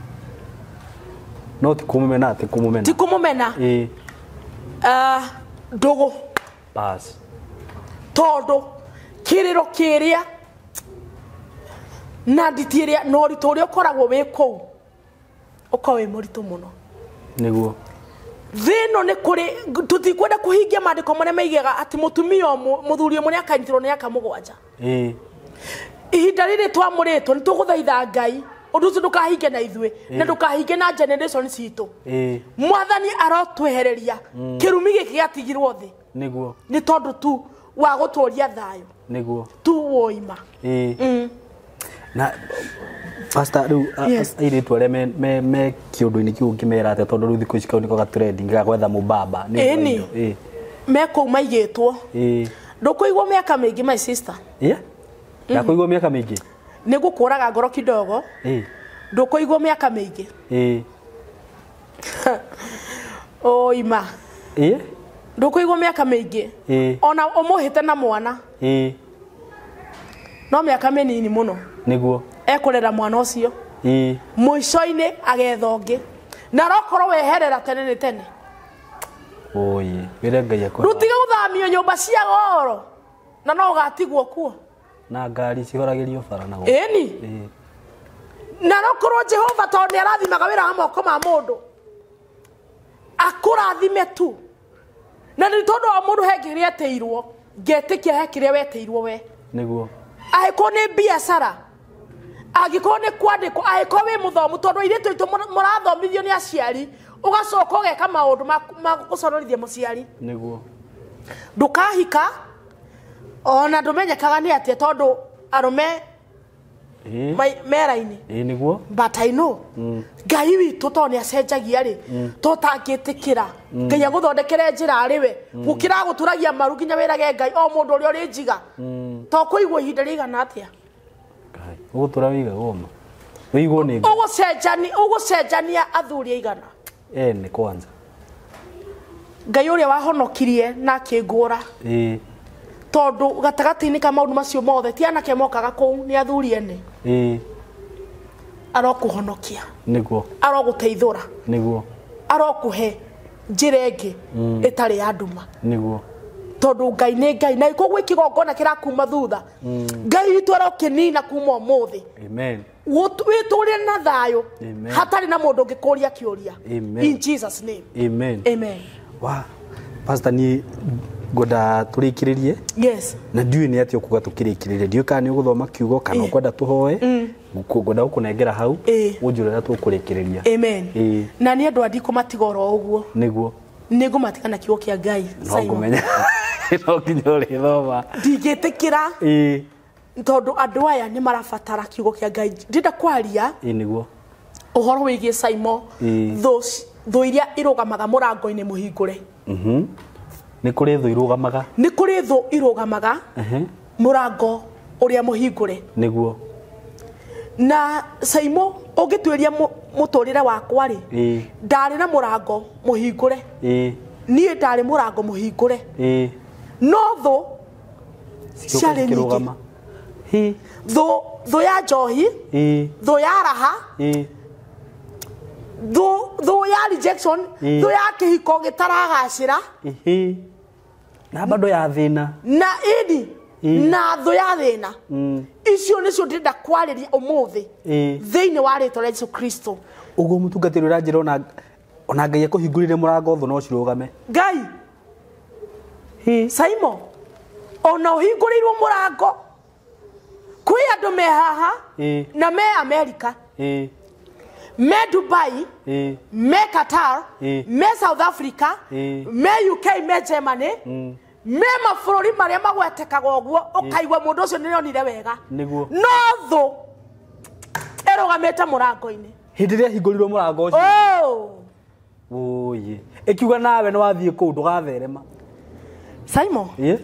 no ti kumumena ati kumumena ti kumumena eh ah dogo bas tondu kiriro kiria na nditiria no ritorio koragwo we kou ukawe muritu muno niguo thino ni kuri tutikwenda kuhingia maandiko maria maigaga ati mutumia muthuri umwe ni akanyitirwo ni akamugwanja eh ihinda riri twamuritwo nituguthaitha Ngai undu ucio ndukahinge na ithuĩ na ndukahinge na generation citu mwathani arotwehereria kirumi giki giatigirwo thi niguo ni tondu tu wa gutũria thayo niguo tu woima eh na pastor riu airitu aria me me me kiundu-ini kiu ngimera ate tondu riu thiku ici kau niko gatrending ga gwetha mubaba ni eh me kuu maigitwo eh ndukuigwo miaka mingi my sister yeah ndakuigwo miaka mingi nigukuraga ngoro kidogo eh ndukuigwo miaka mingi eh oima eh ndukuigwo miaka mingi eh ona umuhite na mwana eh no miaka minini muno niguo ekurera mwana ucio eh muico-ini agethongi na rokoro weherera tene ni tene oye wira Ngai akora rutiga guthamio nyumba cia goro na no gatigwo kuo na ngari cihoragirio bara nago eni eh na rokoro Jehova to ni arathimaga wira wa moko ma mundu akurathime tu na ni tondu wa mundu hengiria teirwo ngetikia hekiria weteirwo we niguo aiko ni biashara agiko ni kwandiko aiko we muthomu tondu iritu itu murathomithio ni aciari ugacoka ugeka maundu ma guconorithia muciari niguo ndukahika ona ndumenyekaga ni atia tondu arume eh mera-ini eh niguo but I know Ngai witu to ni acenjagia ri to tangitikira Ngai aguthondekere njira ari we gukira guturagia maru kinya wirage Ngai o mundu uri uri njiga to kuigwo ihinda rigana atia Ngai ugutura wiga goma wigo ni ugucenjani ugucenjania athuri igana eh ni kwanza Ngai uri wahonokirie na kingura eh tondu gatagati-ini ka maundu macio mothe ti anake mokaga kuu ni athuri ene eh arokuhonokia niguo aroguteithura niguo arokuhe njira ingi itari ya nduma niguo tondu Ngai ni Ngai na iko gwikigongona kirakuma thutha Ngai witu arokinina kuma umuthi amen witurire na thayo hatari na mundu ngikuria kiuria in Jesus name amen amen wa pastor ni goda turikiririe yes na ndiwe ni ati okuga tukirikiririe ndiwe kana ni guthoma kiugo kana ukwenda tuhoe goda ukunengera hau unjurira tukurikiriria amen na ni andu andiko matigoro uguo niguo nigo matikana kiugo kia Ngai sai ngumenya no kinyori thoma ndigitikira eh tondu andu aya ni marabatara kiugo kia Ngai ndinda kwaria eh niguo uhoro wigie Saimo those tho iria irugamaga murango-ini muhingure mhm ni kuri tho irugamaga ni kuri tho irugamaga ehe murango uria muhingure niguo na Saimo ugitweria muturire wakwa ri eh ndari na murango muhingure eh nie ndari murango muhingure eh no tho ciare nyingi hi tho tho ya njohi eh tho ya raha eh tho tho ya rejection tho ya kihiko gitaragacira eh na bado ya thina na idi na tho ya thina icio nicio ndinda kwariria umuthi thiini wa ritwa Yesu Kristo ugo mutungatiro ranjira ona ona Ngai akuhingurire murango tho no cirugame Ngai hi Saimo ona uhingurirwo murango kwi andu me haha na me America eh me Dubai eh me Qatar me South Africa me U K me Germany me mabũrũri maria magwetekaga ũguo ũkaigua mũndũ ũcio nĩ onire wega niguo no thũ ĩrũgamĩte mũrango-inĩ hĩndĩ ĩrĩa hingũrirwo mũrango ũcio oye ĩkiuga nawe nĩ wathiĩ kũu ndũgatherema Simon ĩ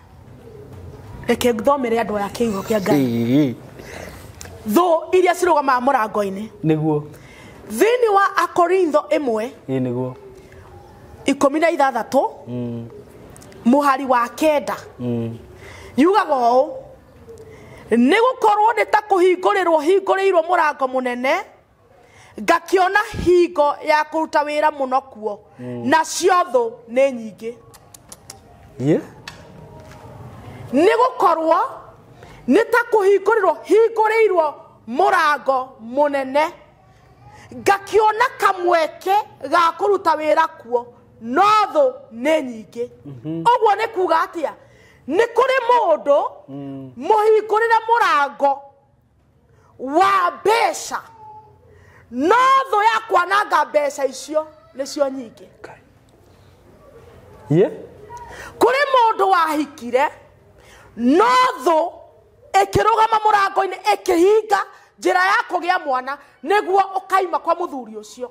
reke ngũthomere andũ aya kĩugo kĩa Ngai thũ iria cirũgamaga mũrango-inĩ niguo thĩinĩ wa Akorintho ĩmwe ĩ niguo ikũmi na ithathatũ muhari wa kenda mm. yugaga ũũ nĩ gũkorwo nĩ ta kũhingũrĩrwo hingũrĩirwo mũrango mũnene ngakiona hingo ya kũruta wĩra mũno kuo mm. na ciotho nĩ nyingĩ yeah. nĩ gũkorwo nĩ ta kũhingũrĩrwo hingũrĩirwo mũrango mũnene ngakiona kamweke ga kũruta wĩra kuo no tho nĩ nyingĩ ũguo nĩ kuga atia nĩ kũrĩ mũndũ mũhingũrĩre mũrango wa mbeca no thũ ya kwananga mbeca icio nĩcio nyingĩ. Yeah. Kũrĩ mũndũ wahikire no thũ ĩkĩrũgama mũrango-inĩ ĩkĩhinga njĩra ya kũgĩa mwana nĩguo ũkaima kwa mũthuri ũcio.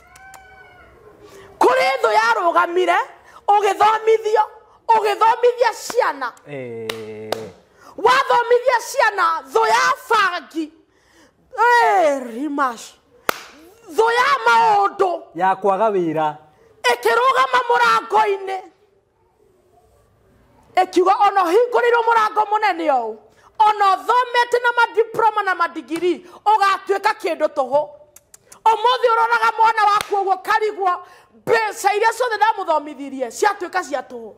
Kũrĩ thũ yarũgamire ũgĩthomithio ũgĩthomithia ciana wathomithia ciana thũ ya bangi rimash thũ ya maũndũ ya kwaga wĩra ĩkĩrũgama mũrango-inĩ ĩkiuga ona hingũrĩrwo mũrango mũnene ũũ ona thomete na madiploma na madigiri ũgatuĩka kĩndũ tũhũ. Ũmũthĩ ũroraga mwana waku ũguo karigwo mbeca iria ciothe ndamũthomithirie ciatuĩka cia tũhũ.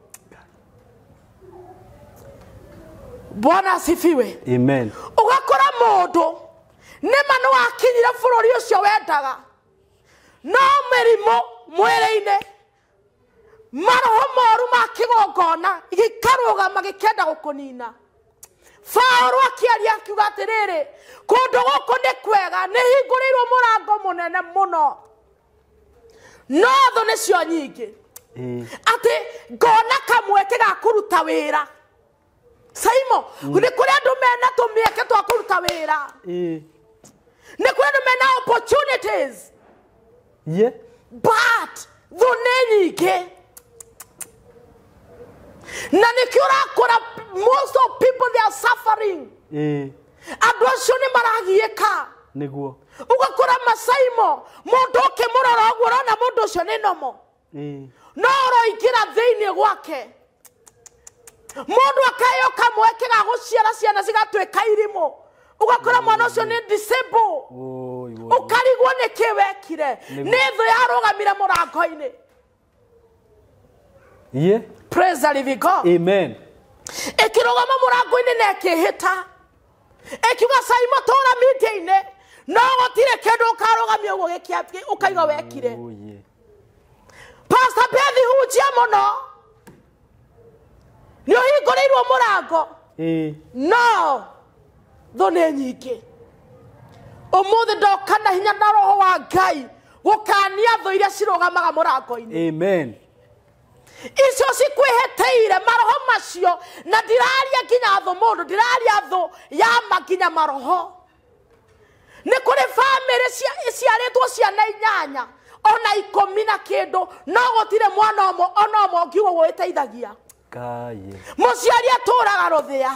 Bwana asifiwe. Amen. Ugakora mũndũ nĩma nĩ wakinyire bũrũri ũcio wendaga no mĩrimũ mwĩrĩ-inĩ maroho moru ma kĩgongona gĩkarũgama gĩkenda gũkũnina. Paulo akĩaria akiuga atĩrĩrĩ kũndũ gũkũ nĩ kwega nĩ hingũrĩirwo mũrango mũnene mũno no thũ nĩcio nyingĩ. Atĩ ngona kamweke ga kũruta wĩra Saimo nĩ kũrĩ andũ mena tũmĩeke twa kũruta wĩra nĩ kũrĩ andũ mena opportunities yeah. But thũ nĩ nyingĩ na nĩkĩo ũrakora most of people they are suffering. Andũ acio nĩ maragiĩka nĩguo ugakora Masaimo mũndũ ũkĩmũrora ũguo ũrona mũndũ ũcio nĩ nomo no ũroingĩra thĩinĩ gwake mũndũ akaheo kamweke ga gũciara ciana cigatuĩka irimũ ugakora mwana ũcio nĩ disable ũkarigwo nĩkĩ wekire nĩ thũ yarũgamire mũrango-inĩ. Yeah. Praise the living God. Amen. Ĩkĩrũgama mũrango-inĩ na ĩkĩhĩta ĩkiuga Saimo tũra meeting-inĩ no gũtirĩ kĩndũ ũkarũgamia ũguo gĩkĩambia ũkaiga wekire. Pastor Bethi hunjia mũno nĩ ũhingũrĩirwo mũrango no thũ nĩ nyingĩ. Ũmũthĩ ndoka na hinya na roho wa Ngai gũkania thũ iria cirũgamaga mũrango-inĩ. Amen. Icio cikwĩhĩtĩire maroho macio na ndiraria nginya thũ mũndũ ndiraria thũ ya makinya maroho. Nĩ kũrĩ famĩlĩ ciarĩtwo ciana inyanya ona ikũmi na kĩndũ no gũtirĩ mwana ũmwe ona ũmwe ũngiuga gwĩteithagia. Mũciari atũraga rũthĩa.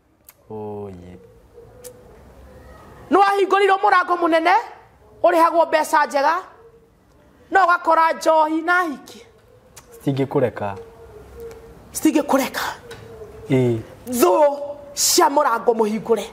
Nĩ wahingũrirwo mũrango mũnene ũrĩhagwo mbeca njega no ũgakora njohi na hiki Stingĩkũreka. Stingĩkũreka. Eh. Thũ cia mũrango mũhingũre.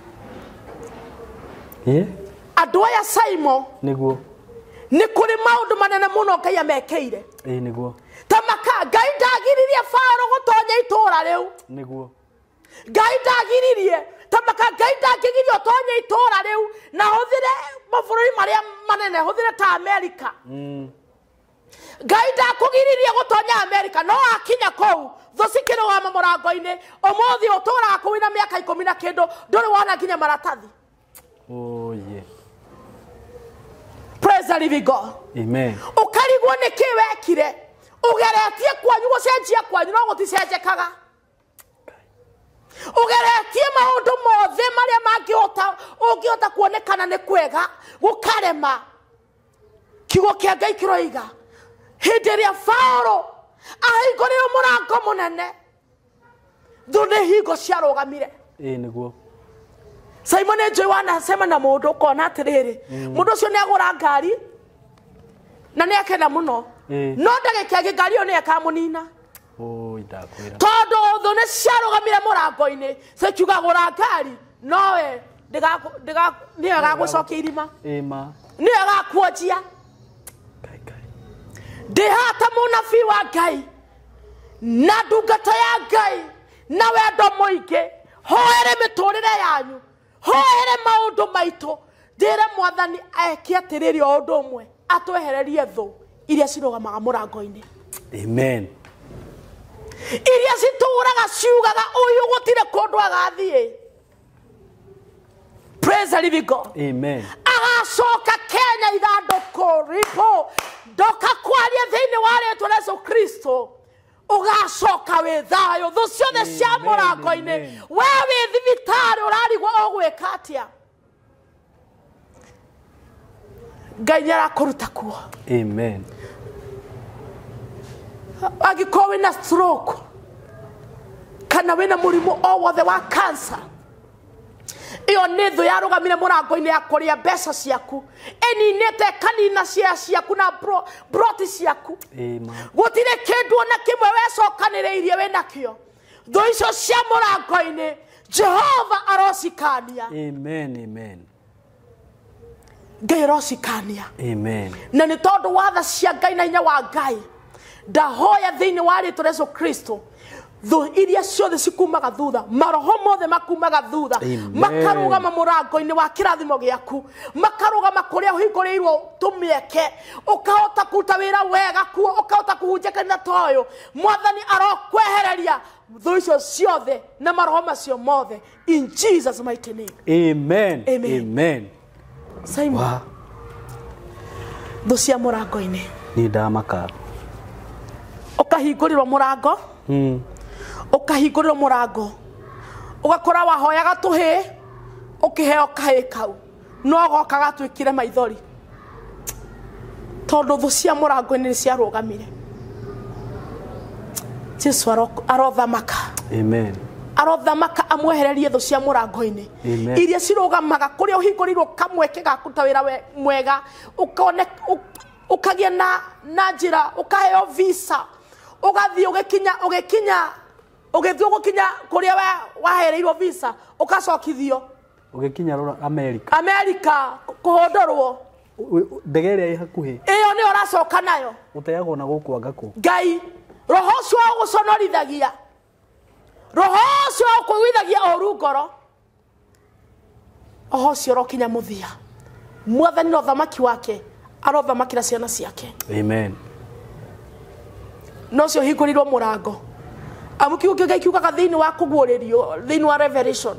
Eh. Andũ aya Saimo. Nĩguo. Nĩ kũrĩ maũndũ manene mũno Ngai amekeire. Eh nĩguo. Ta maka Ngai ndagiririe Paulo gũtonya itũũra rĩu. Nĩguo. Ngai ndagiririe ta maka Ngai ndangĩgirio ũtonye itũũra rĩu na hũthĩre mabũrũri marĩa manene hũthĩre ta America. Mm. Ngai ndakũgiririe gũtonya America no akinya kũu thũ cikĩrũgama mũrango-inĩ ũmũthĩ ũtũũraga kũu na mĩaka ikũmi na kĩndũ ndũrĩ wona nginya maratathi. Oh yeah. Praise the living God. Amen. Ũkarigwo nĩkĩ wekire ũgeretie kwanyu gũcenjia kwanyu no gũticenjekaga. Ũgeretie maũndũ mothe marĩa mangĩhota ũngĩhota kuonekana nĩ kwega gũkarema kiugo kĩa Ngai kĩroiga hĩndĩ ĩrĩa Paulo ahingũrĩirwo mũrango mũnene thũ nĩ hingo ciarũgamire. Ĩĩ nĩguo. Simon nĩnjũĩ wanasema na mũndũ ũkona atĩrĩrĩ mũndũ ũcio nĩagũra ngari na nĩakena mũno no ndagĩkia ngari ĩyo nĩakamũnina. Tondũ thũ nĩ ciarũgamire mũrango-inĩ cikiuga gũra ngari nowe nĩyo agagũcokia irima nĩyo agakuonjia. Ndĩhata mũnabii wa Ngai na ndungata ya Ngai na wendo mũingĩ hoere mĩtũrĩre yanyu hoere maũndũ maitũ ndĩre Mwathani eke atĩrĩrĩ o ũndũ ũmwe atwehererie thũ iria cirũgamaga mũrango-inĩ. Amen. iria citũraga ciugaga ũyũ gũtirĩ kũndũ agathie. Praise the living God. Amen. Agacoka Kenya ithandũkũ ripo ndoka kwaria thĩinĩ wa rĩĩtwa Yesu Kristo. Ugacoka wĩ thayũ thũ ciothe cia mũrango-inĩ. We wĩ thibitarĩ ũrarigwo ũgwĩka atĩa. Ngai nĩarakũruta kuo. Amen. Angĩkorwo wĩna stroke kana wĩna mũrimũ o wothe wa cancer, iyo nĩ thũ yarũgamire mũrango-inĩ ya kũrĩa mbeca ciaku, ĩninĩte kanina cia ciaku na broti ciaku. Gũtirĩ kĩndũ ona kĩmwe wecokanĩrĩirie wĩnakĩo. Thũ icio cia mũrango-inĩ Jehova arocikania. Amen. Amen. Ngai arocikania. Amen. Na nĩ tondũ wa tha cia Ngai na hinya wa Ngai, ndahoya thĩinĩ wa rĩĩtwa Yesu Kristo, thũ iria ciothe cikumaga thutha, maroho mothe makumaga thutha, makarũgama mũrango-inĩ wa kĩrathimo gĩaku, makarũgama kũrĩa ũhingũrĩirwo tũmĩeke, ũkahota kũruta wĩra wega kuo, ũkahota kũhunjia kanitha ta ũyũ. Mwathani arokwehereria thũ icio ciothe na maroho macio mothe, in Jesus mighty name. Amen. Amen. Amen. Simon. Wow. Thũ cia mũrango-inĩ. Nĩ ndamaka. Ũkahingũrĩrwo mũrango. Mm. Ũkahingũrĩrwo mũrango. Ũgakora wahoyaga tũhĩ, ũkĩheo kahĩ kau. No goka gatwĩkire maithori. Tondũ thũ cia mũrango-inĩ nĩciarũgamire. Jesu arothamaka. Amen. Arothamaka amwehererie thũ cia mũrango-inĩ. Iria cirũgamaga kũrĩa ũhingũrĩirwo kamweke ga kũruta wĩra mwega, ũkone ũkagĩa na na njĩra, ũkaheo visa, ũgathiĩ ũgĩkinya ũgĩkinya ũgĩthiĩ ũgĩkinya kũrĩa wahereirwo visa, ũkacokithio ũgĩkinya America. America kũhondorwo ndege ĩrĩa ĩ hakuhĩ. Ĩyo nĩ ũracoka nayo. Ũteagwo na gũkũ angakũ. Ngai roho ũcio ũgũconorithagia, roho ũcio ũkũiguithagia ũru ngoro, roho ũcio ũrokinya mũthia. Mwathani no thamaki wake arothamakĩra ciana ciake. Amen. No cio hingũrĩrwo mũrango. Amu kiugo kĩu Ngai kiugaga thĩinĩ wa kũguũrĩrio, thĩinĩ wa Revelation,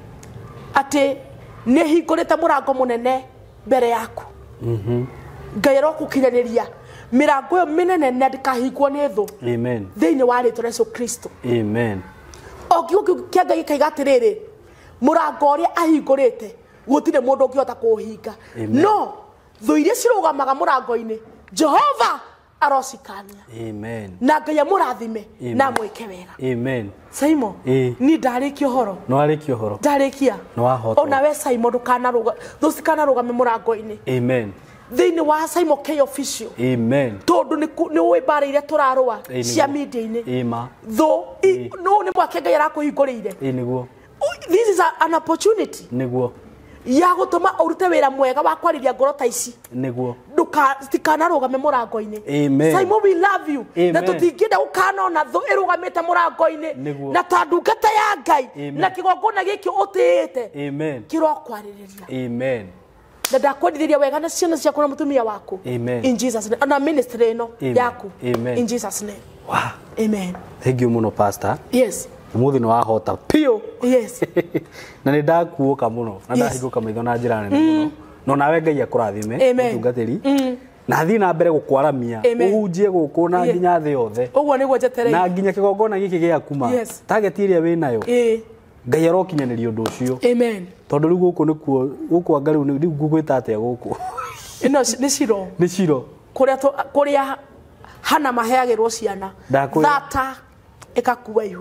atĩ nĩ hingũrĩte mũrango mũnene mbere yaku. Mhm. Ngai arokũkinyanĩria mĩrango ĩyo mĩnene na ndĩkahingwo nĩ thũ. Amen. Thĩinĩ wa rĩĩtwa Yesu Kristo. Amen. O kiugo kĩu kĩa Ngai kĩoiga atĩrĩrĩ, mũrango ũrĩa ahingũrĩte gũtirĩ mũndũ ũngĩhota kũũhinga. No thũ iria cirũgamaga mũrango-inĩ Jehova arocikania. Amen. Na Ngai amũrathime na mwĩke wega. Amen. Simon, ni ndarĩkia ũhoro. No arĩkia ũhoro. Ndarĩkia. No wahota. Ona we Simon ndũkanarũga, thũ cikanarũgame mũrango-inĩ. Amen. Thĩinĩ wa Simon K official. Amen. Tondũ nĩ ũĩ mbara iria tũrarũa cia media-inĩ. Ima. Thũ no nĩ mwake Ngai arakũhingũrĩire. Ĩ nĩguo. This is an opportunity. Nĩguo. Ya gũtũma ũrute wĩra mwega wa kwarĩria ngoro ta ici. Nĩguo. Nduka tikanarũgame mũrango-inĩ. Amen. Simon, we love you. Na tũtingĩenda gũkanona thũ ĩrũgamĩte mũrango-inĩ. Na ta ndungata ya Ngai na kĩgongona gĩkĩ ũtĩĩte. Amen. Kĩrokwarĩrĩria. Amen. Na ndakwendithĩria wega na ciana ciaku na mũtumia waku. Amen. In Jesus name. Na ministry ĩno yaku. Amen. In Jesus name. Wow. Amen. Thank you muno pastor. Yes. Umuthi nĩ wahota pio. Yes. Na nĩ ndakuoka mũno na ndahingũka maitho na njĩra nene mũno. No nawe Ngai akũrathime mũtungatĩri. Na thiĩ na mbere gũkwaramia ũhunjie gũkũ na nginya thĩ yothe. Ũguo nĩguo njetereire. Na nginya kĩgongona gĩkĩ gĩakuma. Target ĩrĩa wĩ nayo. Ngai arokinyanĩria ũndũ ũcio. Amen. Tondũ rĩu gũkũ nĩkuo gũkũ anga rĩu rĩu ngũgwĩta atĩa gũkũ. Ĩno nĩ ciro. Nĩ ciro. Kũrĩa kũrĩa hana maheagĩrwo ciana. Thata ĩkakuwa ihu.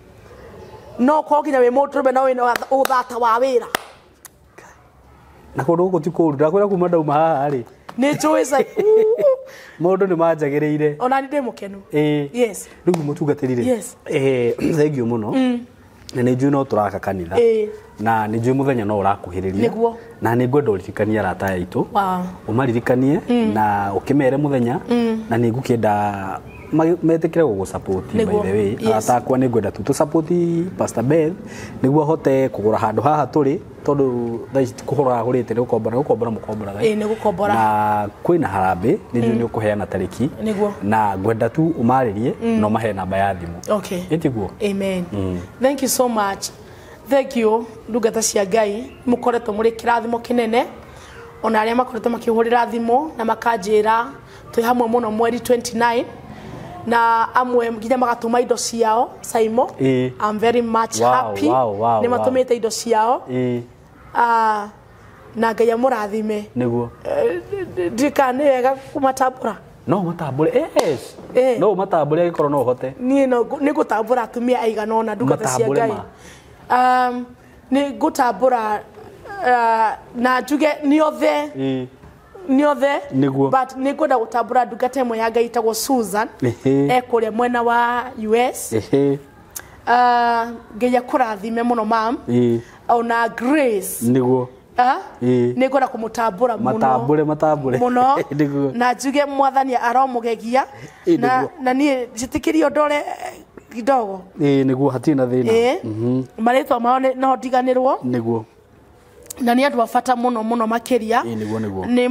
No koginya we mũndũrũme na wĩna ũthata wa wĩra. Na kũndũ gũkũ ti kũũru, ndakwĩra kuma ndauma haha rĩ. Nĩ njũĩ zai. Maũndũ nĩ manjagĩrĩire. Ona nĩ ndĩ mũkenu. Yes. Rĩu mũtungatĩri rĩ. Yes. Eh, thank you mũno. Na nĩ njũĩ no tũraka kanitha. Na nĩ njũĩ mũthenya no ũrakuhĩrĩria. Nĩguo. Na nĩ ngwenda ũririkanie arata aitũ. Wow. Ũmaririkanie na ũkĩmere mũthenya na nĩ ngũkĩenda metikire gugu support by the way atakwa ni ngwenda tu tu support Pastor Beth niguo hote kugura handu haha turi tondu kuhura hurite ni gukombora gukombora mukombora eh ni gukombora na kwina harambe ni ni ukuheana tariki na ngwenda tu umaririe no mahe namba ya thimu okay etiguo amen thank you so much thank you ndugata cia Ngai mukoretwo muri kirathimo kinene ona aria makoretwo makihurira thimu na makanjira twi hamwe muno mweri twenty-nine na amwe nginya magatuma indo ciao Saimo e. I'm very much wow, happy wow, wow, ni matumite wow. indo ciao e. ah na Ngai amurathime niguo ndikane wega kumatambura no matambure yes eh. no matambure gikoro no hote ni no ni gutambura atumia aigana ona ndugata cia Ngai um ni gutambura uh, na njuge ni othe e. ni othe niguo but ni kwenda gutambura ndugata imwe ya Ngai itagwo Susan ekure mwena wa U S ehe ah Ngai akurathime muno mam eh ona Grace niguo ah ni kwenda kumutambura muno matambure matambure muno na njuge mwathani aromugegia na na ni jitikirio ndore kidogo eh niguo hatina thina mhm maritwa mao no ndiganirwo niguo na ni andu afata muno muno makiria niguo niguo ni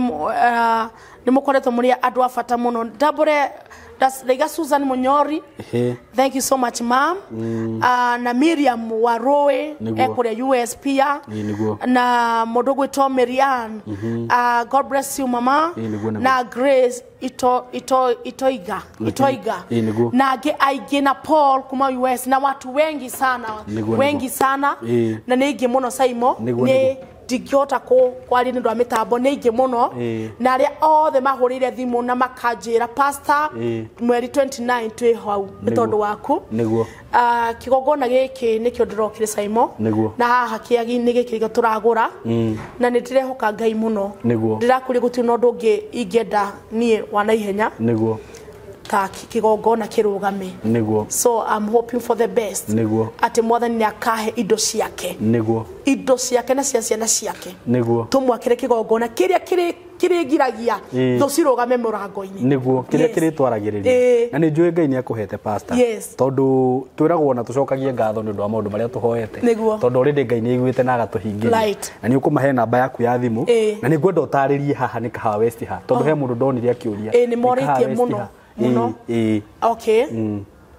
ni mukoretwo muri andu afata muno ndambure das Leiga Susan Munyori ehe thank you so much ma'am mm. uh, na Miriam Waroe ekure U S pia na Modogo Tomerian mm -hmm. uh, God bless you mama na Grace ito ito itoiga itoiga na ge aige na Paul kuma U S na watu wengi sana nigu, wengi nigu. sana e. na nige muno Saimo nigu, ni nigu. digiota ko kwari ndo ametambo nige muno e. na aria othe mahurire thimu na makanjira pastor e. mweri twenty-nine twi hau mitondo waku niguo ah uh, kigogona giki nikio ndirokire Saimo niguo na haha kiagi ni giki giko turagura mm. na nitirehoka Ngai muno niguo ndirakuri guti no ndungi ingenda nie wana ihenya niguo ta kigogona kirugame niguo so I'm hoping for the best niguo ati mwathani ni akahe indo ciake niguo indo ciake na cia ciana ciake niguo tumwakire kigogona kiria kiri kiri giragia e. tho cirugame murango-ini niguo kiria yes. kiri twaragiriria e. na ni njui Ngai ni akuhete pastor yes. tondu twiragwo na tucokagie ngatho ni ndu wa maundu maria tuhoete tondu already Ngai ni aiguite na agatuhingiria right. na ni ukumahe namba yaku ya thimu e. na ni ngwenda utaririe haha ni kaha West ha tondu oh. he mundu ndonire akiuria e ni moritie muno muno e okay mm.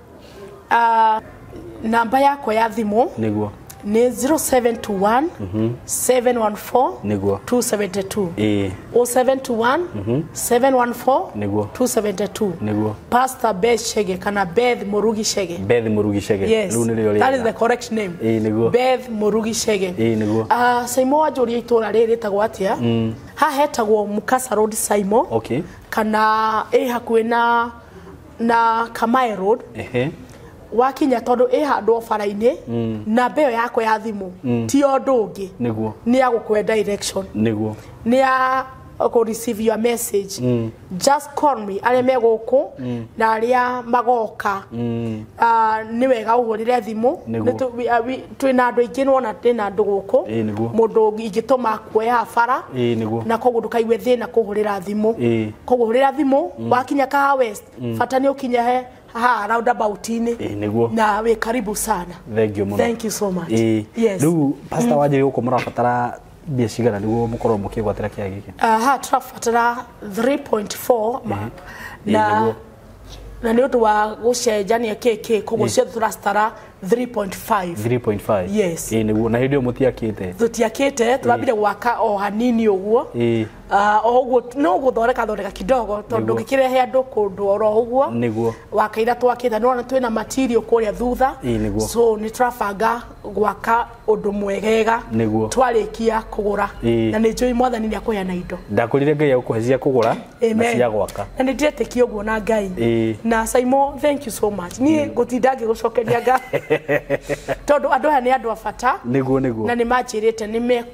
uh, namba yako ya thimu niguo ni zero seven two one seven one four niguo two seven two eh zero seven two one seven one four niguo two seven two niguo Pastor Beth Shege kana Beth Murugi Shege Beth Murugi Shege yes. that is the correct name eh niguo Beth Murugi Shege eh niguo ah uh, Saimo wajuria itura riri tagwo atia mm. ha hetagwo Mukasa Road Saimo okay kana eh hakuwe na na Kamae Road ehe wakinya tondu e handwo faraine mm. na mbeo yako ya thimu mm. ti ondungi niguo ni ya gukwe direction niguo ni ya ko receive your message mm. just call me ale meguku mm. na aria magoka mm. uh, ni wega uhurire thimu twina andu aingi wona twina andu guku e, mundu ingituma kuoya fara e, na koguo ndukaiwe thina kuhurira thimu e. koguo hurira thimu mm. wakinya kaha West mm. fata ni ukinya he ha round about ini e, niguo na we karibu sana thank you muno thank you so much e. yes riu pastor mm. wajiri uko murabatara bia cigana niguo mukorwo mukigwatira kia giki aha turabatara three point four mm -hmm. na na ni undu wa gucenjania keke koguo cio turastara three point five three point five yes e niguo na hindio mutiakite tutiakite turabire gwaka o hanini uguo e ah uh, oguo no guthoreka thoreka kidogo tondu gikirehe andu kundu oro uguo niguo wakaira twakita no twina material kuria thutha e so ni trafanga gwaka undu mwegega niguo twarikia kugura e. na ni njui mwathani ni akuya na indo ndakurire Ngai akuhezia kugura na cia gwaka na ni ndeteki uguo na Ngai e. na Saimo thank you so much ni mm. gutinda ngigucokeria Ngai tondu andu aya ni andu afata niguo niguo na ni manjirite ni me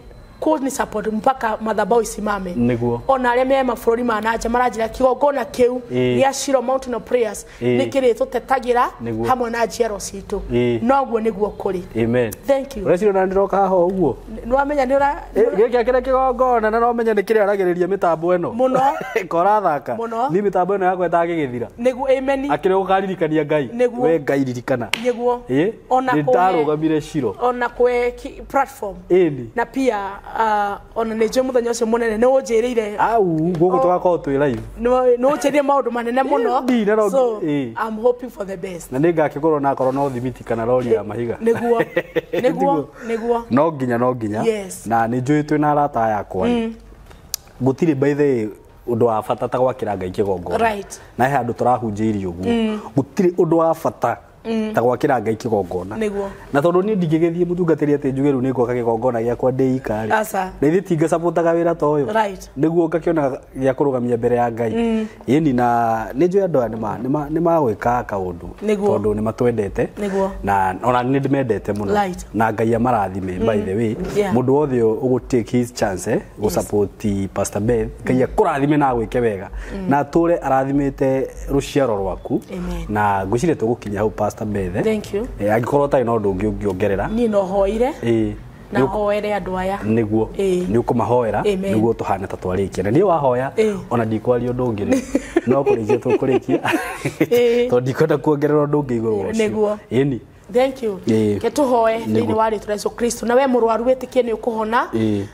ku ni support mpaka madhabau isimame niguo ona aria me mafurori manaja marajira kigongona kiu ya Shiro Mountain of Prayers nikiritwo tetagira hamwe na jiaro citu noguo niguo kuri amen thank you uraciro na ndiroka haho uguo no amenya ni ura giki akire kigongona na no menya ni kire aragiriria mitambo eno muno kora thaka ni mitambo eno yakwa etagigithira niguo amen akire ukaririkania ngai we ngai ririkana niguo ona ndarugamire Shiro ona kwe platform eni na pia uh, ona neje muthenya ucio munene ne unjirire au gugu twako twi live no no unjirire maundu manene muno so I'm hoping for the best na ninga kigoro na korona uthimiti kana lori ya mahiga niguo niguo niguo no nginya no nginya na ni njui twi na rata yakwa gutiri by the undu wa bata ta gwakira ngai kigongo na he andu turahunjirie uguo gutiri undu wa bata ta gwakira ngai kigongona na tondu ni ndigigethie mutungatiri ati njugeru ni gwaka kigongona giakwa ndi ikari na ithi tinga supportaga wira to uyu niguo ngakiona gia kurugamia mbere ya ngai yeni na ni njui andu nima nima gwika kaundu tondu ni matwendete na ona ni ndimendete muno na ngai amarathime by the way mundu wothe ugu take his chance go support Pastor Beth ngai akurathime na gwike wega na tule arathimite ruciaro rwaku na ngwicire tugukinya hau Pastor Beth thank you eh agikorwo tai no ndungi ungiongerera ni no hoire eh na hoere andu aya niguo ni ukumahoera niguo tuhane ta twarikia na ni wahoya ona ndikwario ndungire no kurikia tukurikia to ndikota kuongerera ndungi iguru niguo eni thank you ke tuhoe thini wa ritu Yesu Kristo na we murwaru wetikie ni ukuhona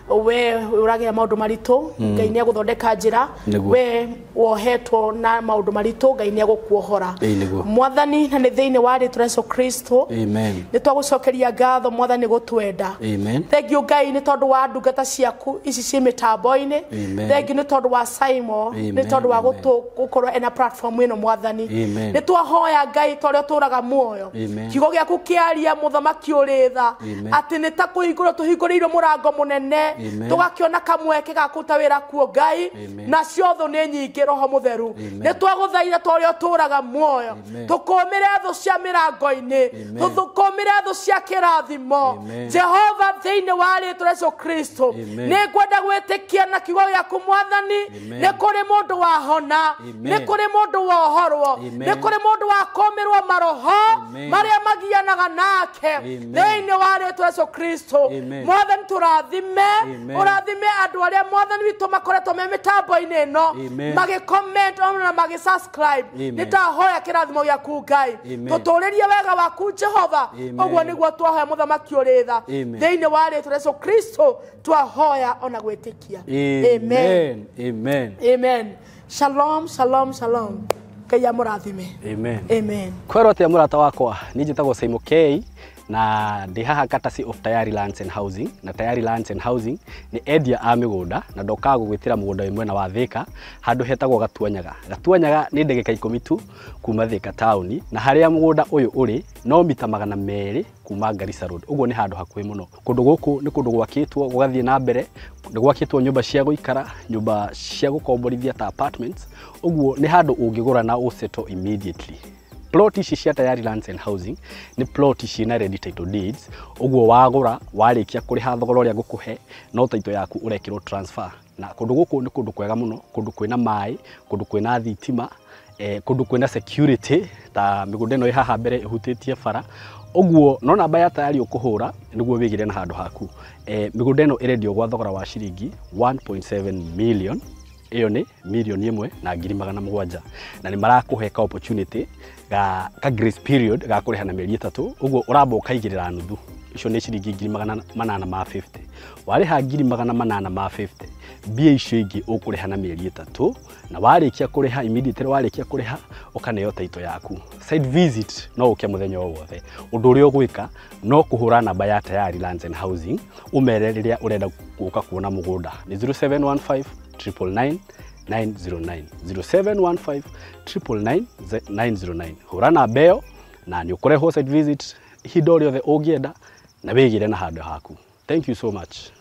we uragira maundu maritu ngai ni aguthondeka njira we wohetwo na maundu maritu ngai ni agukuohora mwathani na ni thini wa ritu Yesu Kristo amen ni twagucokeria ngatho mwathani gutwenda amen thank you ngai ni tondu wa ndungata ciaku ici ci mitambo-ini thank you ni tondu wa Simon ni tondu wa gukorwo ena platform ino mwathani ni twahoya ngai toria turaga muoyo kigo gia kukiaria muthamaki uritha ati ni ta kuhingura tuhinguriirwo murango munene tugakiona kamweke gakuta wira kuo ngai na ciotho ni nyingi roho mutheru ni twaguthaira toria turaga muoyo tukumire thu cia mirango-ini tukumire thu cia kirathimo Jehova thiini wa ritu Yesu Kristo ni kwenda gwitikia na kigo giaku mwathani ni kuri mundu wahona ni kuri mundu wohorwo ni kuri mundu wakomirwo maroho maria magia naga nake thiini wa ritu Yesu Kristo mwathani turathime urathime andu aria mwathani witu makoretwo me mitambo-ini ino magi comment na magi subscribe nitahoya kirathimo giaku ngai tuturirie wega waku Jehova uguo niguo twahoya muthamaki uritha thiini wa ritu Yesu Kristo twahoya ona gwitikia amen amen amen shalom shalom shalom kaya murathime amen amen kwero tia murata wakwa ni njitagwo Simon K na ndi haha courtesy of Tayari Lands and Housing na Tayari Lands and Housing ni endia a migunda na ndoka gugwitira mugunda imwe na wa Thika handu hetagwo Gatuanyaga Gatuanyaga ni ndegeka ikumi tu kuma Thika town na haria mugunda uyu uri no mita magana meri kuma Garissa Road uguo ni handu hakuhi muno kundu guku ni kundu gwakitwo gugathie na mbere ni gwakitwo nyumba cia guikara nyumba cia gukomborithia ta apartments uguo ni handu ungigura na usettle immediately plot ici cia Tayari Lands and Housing ni plot ici na ready title deeds uguo wagura warikia kuriha thogora uria ngukuhe no title yaku urekirwo transfer na kundu guku ni kundu kwega muno kundu kwina mai kundu kwina thitima eh kundu kwina security ta migunda no ihaha mbere ihutitie bara uguo no namba ya Tayari ukuhura niguo wigire na handu haku eh migunda no irendio gwa thogora wa shiringi one point seven million iyo ni milioni imwe na ngiri magana mugwanja na ni marakuhe ka opportunity ga ka grace period ga kuriha na mieri itatu uguo uramba kaigirira nuthu icio ni ciringi ngiri magana manana ma fifty wariha ngiri magana manana ma fifty bia icio ingi ukuriha na mieri itatu na warikia kuriha immediately warikia kuriha ukaneo title yaku site visit no ukia muthenya wothe undu uri ugwika no kuhura namba ya Tayari Lands and Housing umereriria urenda guka kuona mugunda ni zero seven one five nine nine nine zero nine zero seven one five nine nine nine zero nine hura na beo na ni ukore ho site visit hidori othe ugienda na wigire na handu haku. Thank you so much.